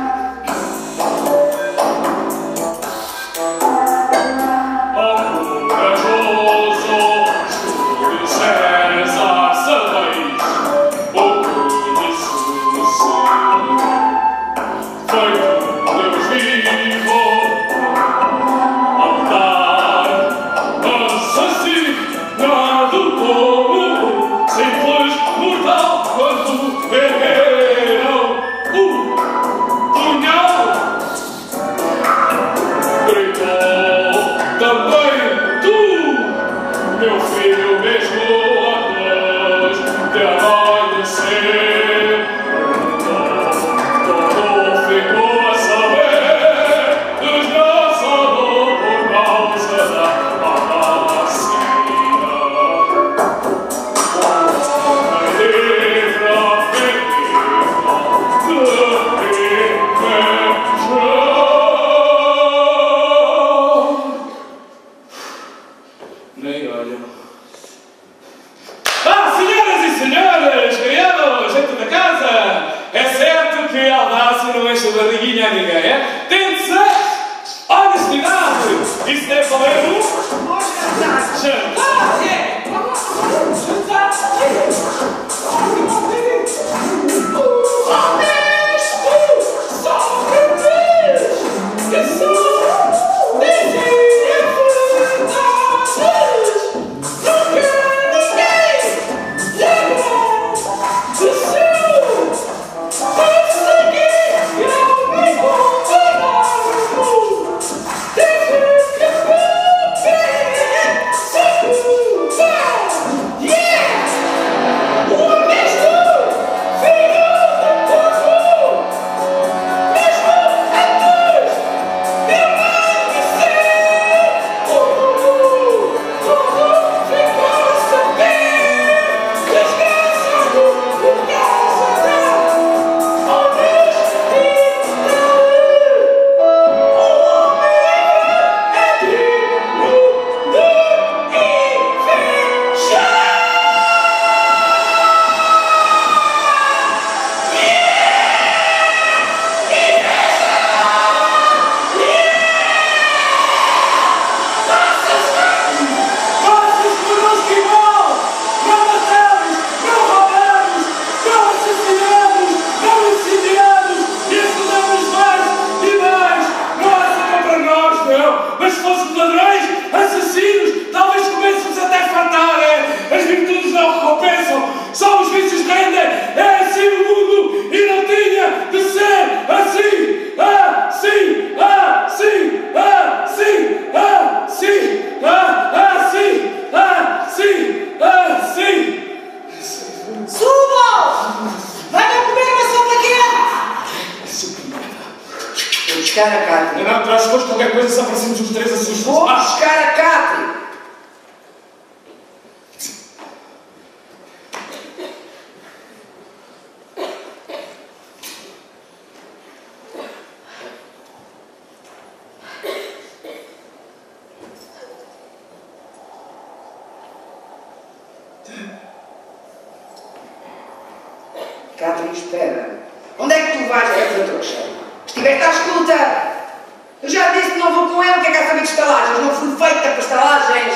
Catherine, espera. Onde é que tu vais, essa trouxa? Estiveste à escuta. Eu já disse que não vou com ele, que é cá saber de estalagens. Não fui feita para estalagens.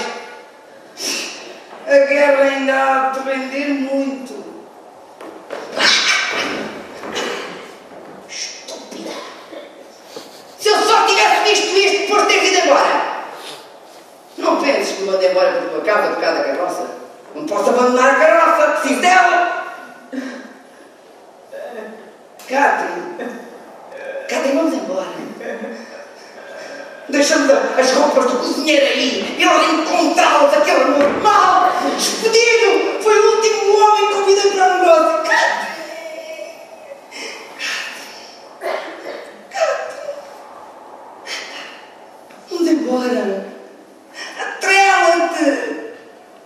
A guerra ainda há de render muito. Estúpida. Se eu só tivesse visto isto depois de ter vindo embora. Não penses que me mandei embora para a tua casa por causa da carroça. Não posso abandonar a carroça, preciso dela. Catherine, vamos embora. Deixa-me as roupas do cozinheiro aí. Ele encontrá-las, aquele amor mau, despedido. Foi o último homem que convidei para o negócio. Vamos embora. Atrela-te.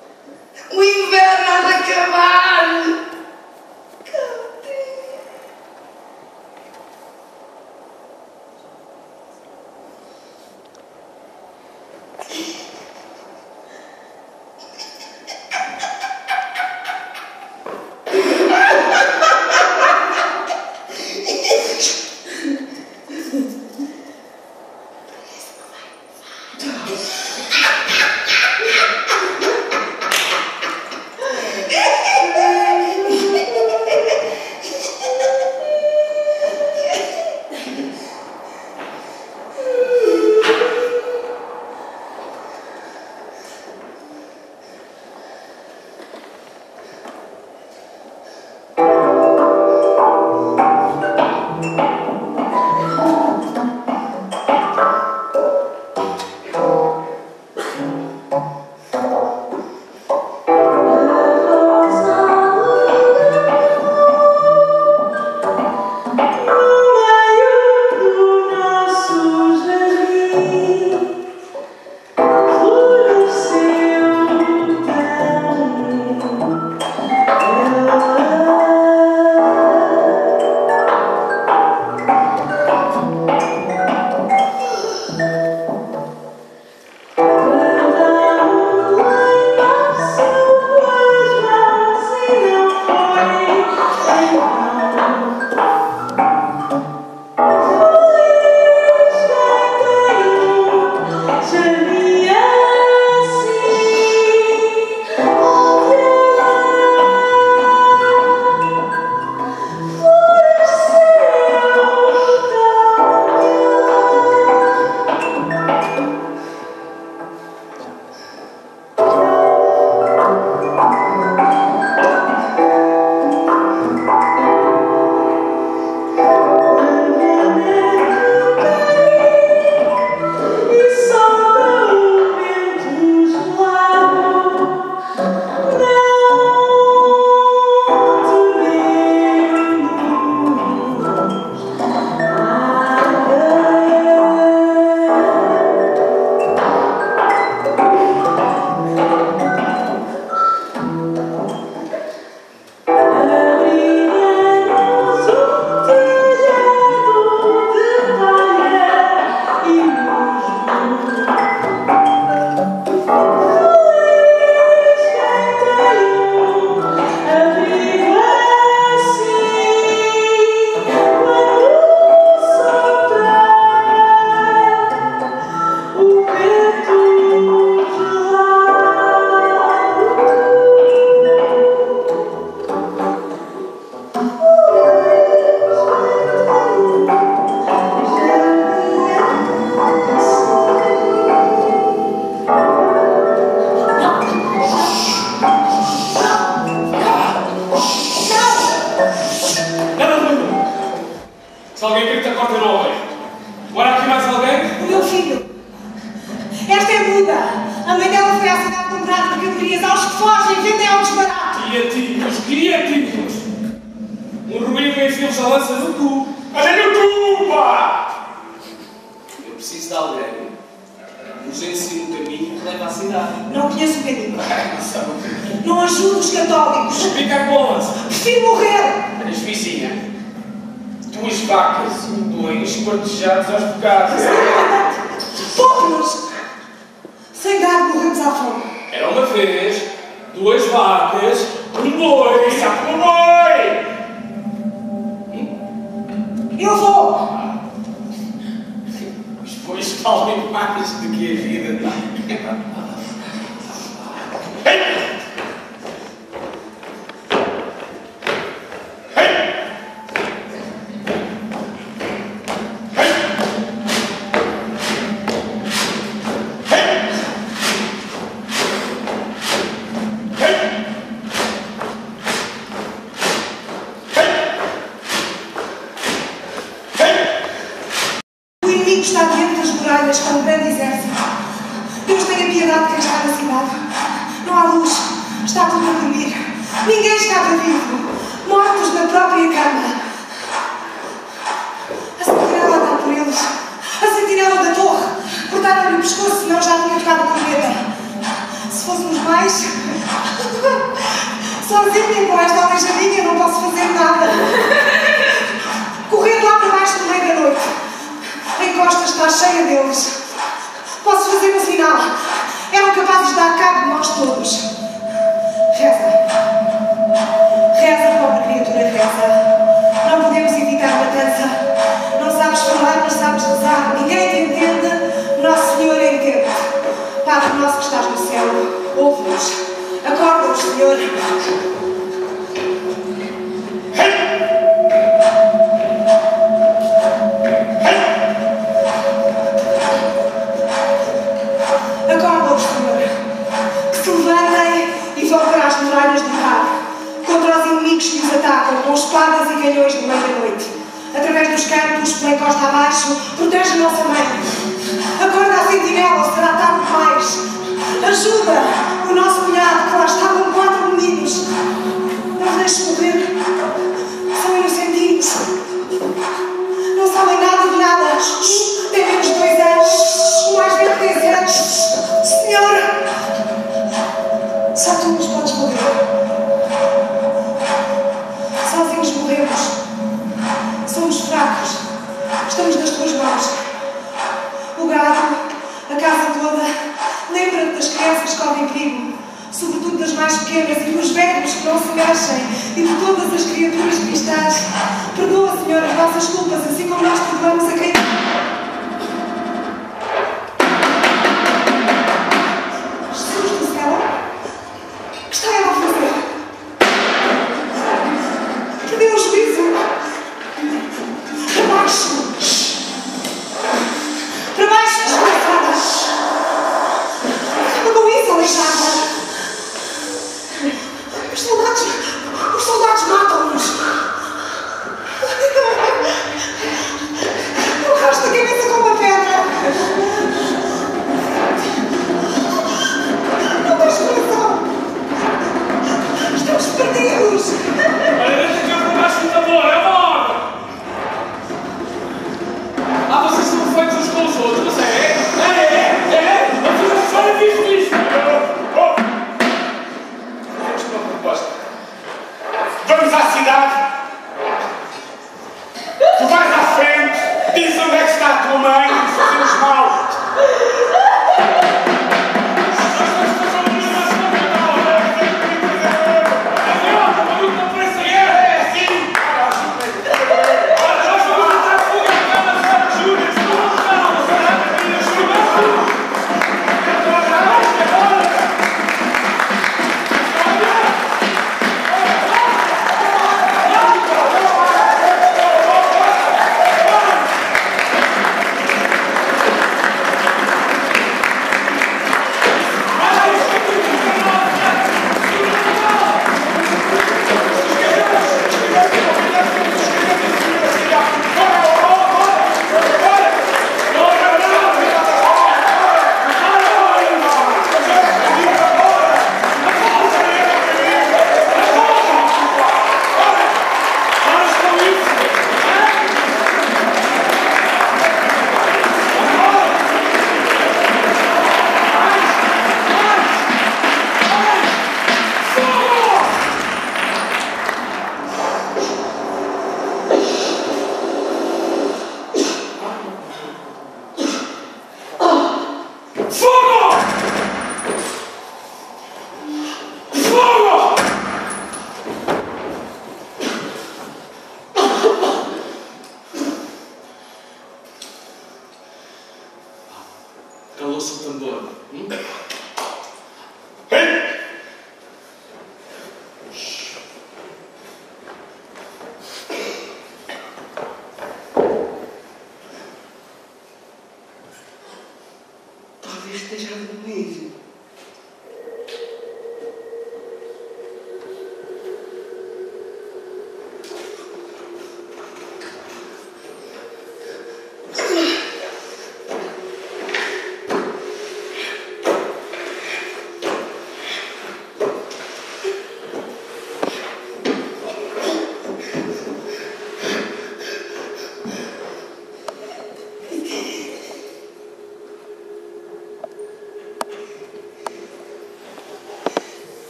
de comprar mercadorias aos que fogem e vendem ao desbarato. Criativos! Um ruído em fios a lança no cu. Mas é no cu, pá! Eu preciso de alguém que nos ensine o caminho que leva à cidade. Não conheço o caminho. Não ajudo os católicos. Fica com a lança. Prefiro morrer. As vizinha. Duas vacas e dois esquartejados aos bocados. Poupe-nos. Sem gado morremos à fome. Era uma vez, duas vacas, um boi. Sabe como boi! Eu vou. Os bois valem mais do que a vida. O inimigo está diante das muralhas com um grande exército. Deus tenha piedade de quem está na cidade. Não há luz. Está tudo a dormir. Ninguém estava vivo. Mortos na própria cama. A sentinela dá por eles. A sentinela da torre. Cortaram-lhe o pescoço, senão já tinha tocado a corneta. Se fôssemos mais... Sozinha com esta aleijadinha não posso fazer nada. Correr lá para baixo no meio da noite. A encosta está cheia deles. Posso fazer um sinal. Eram capazes de dar cabo de nós todos. Reza. Reza, pobre criatura, reza. Não podemos evitar matança. Não sabes falar, mas sabes rezar. Ninguém te entende. Nosso Senhor entende. Padre nosso que estás no céu, ouve-nos. Acorda-nos, Senhor. Acorda-os, Senhor, que se levantem e vão para as muralhas do mar, contra os inimigos que os atacam com espadas e canhões no meio da noite. Através dos campos, pela encosta abaixo, protege a nossa mãe. Acorda a sentinela, será tarde demais. Ajuda o nosso cunhado, que lá está com 4 meninos. Não os deixes morrer. São inocentinhos. Não sabem nada de nada. Tem menos de 2 anos. O mais velho tem 10 anos. Senhora! Só tu nos podes morrer. Sozinhos morremos. Somos fracos. Estamos nas tuas mãos. O gado, a casa toda. Lembra-te das crianças que correm perigo. Sobretudo das mais pequenas e dos velhos que não se mexem. E de todas as criaturas cristãs. Perdoa, Senhor, as nossas culpas, assim como nós perdoamos a quem... Jesus do céu! O que está ela a fazer? Perdeu o juízo! Para baixo! Para baixo, desgraçadas! Acaba com isso, Alexandra! Os soldados matam-nos!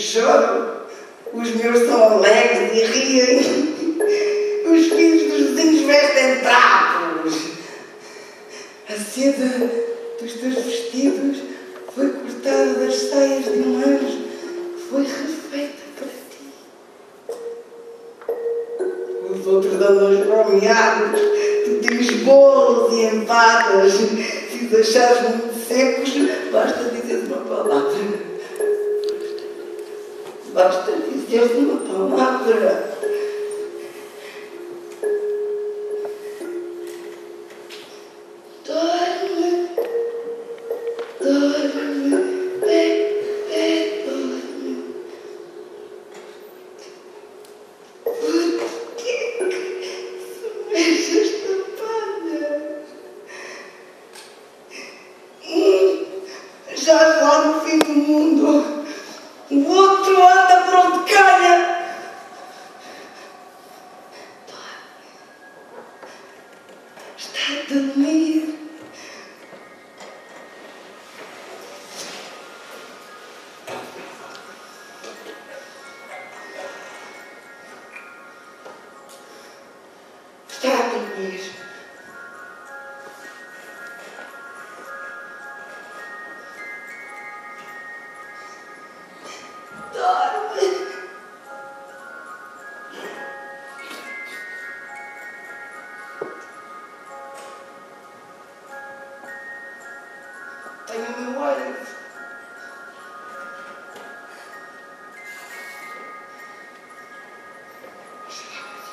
choro. Os meus são alegres e riem. Os filhos dos vizinhos vestem trapos. A seda dos teus vestidos foi cortada das saias de um anjo. Foi refeita para ti. Os outros andam esbromeados. Tu tens bolos e empadas. Se os achares muito secos, basta dizer uma palavra. Basta dizer uma palavra. Dorme, dorme, bebê, dorme. Por que mexes tapada? Já lá no fim do mundo, o outro anda por onde calha. Está a dormir. Está a dormir. Dorme. Tenho o meu olho.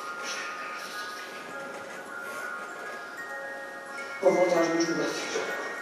Vou voltar aos meus negócios.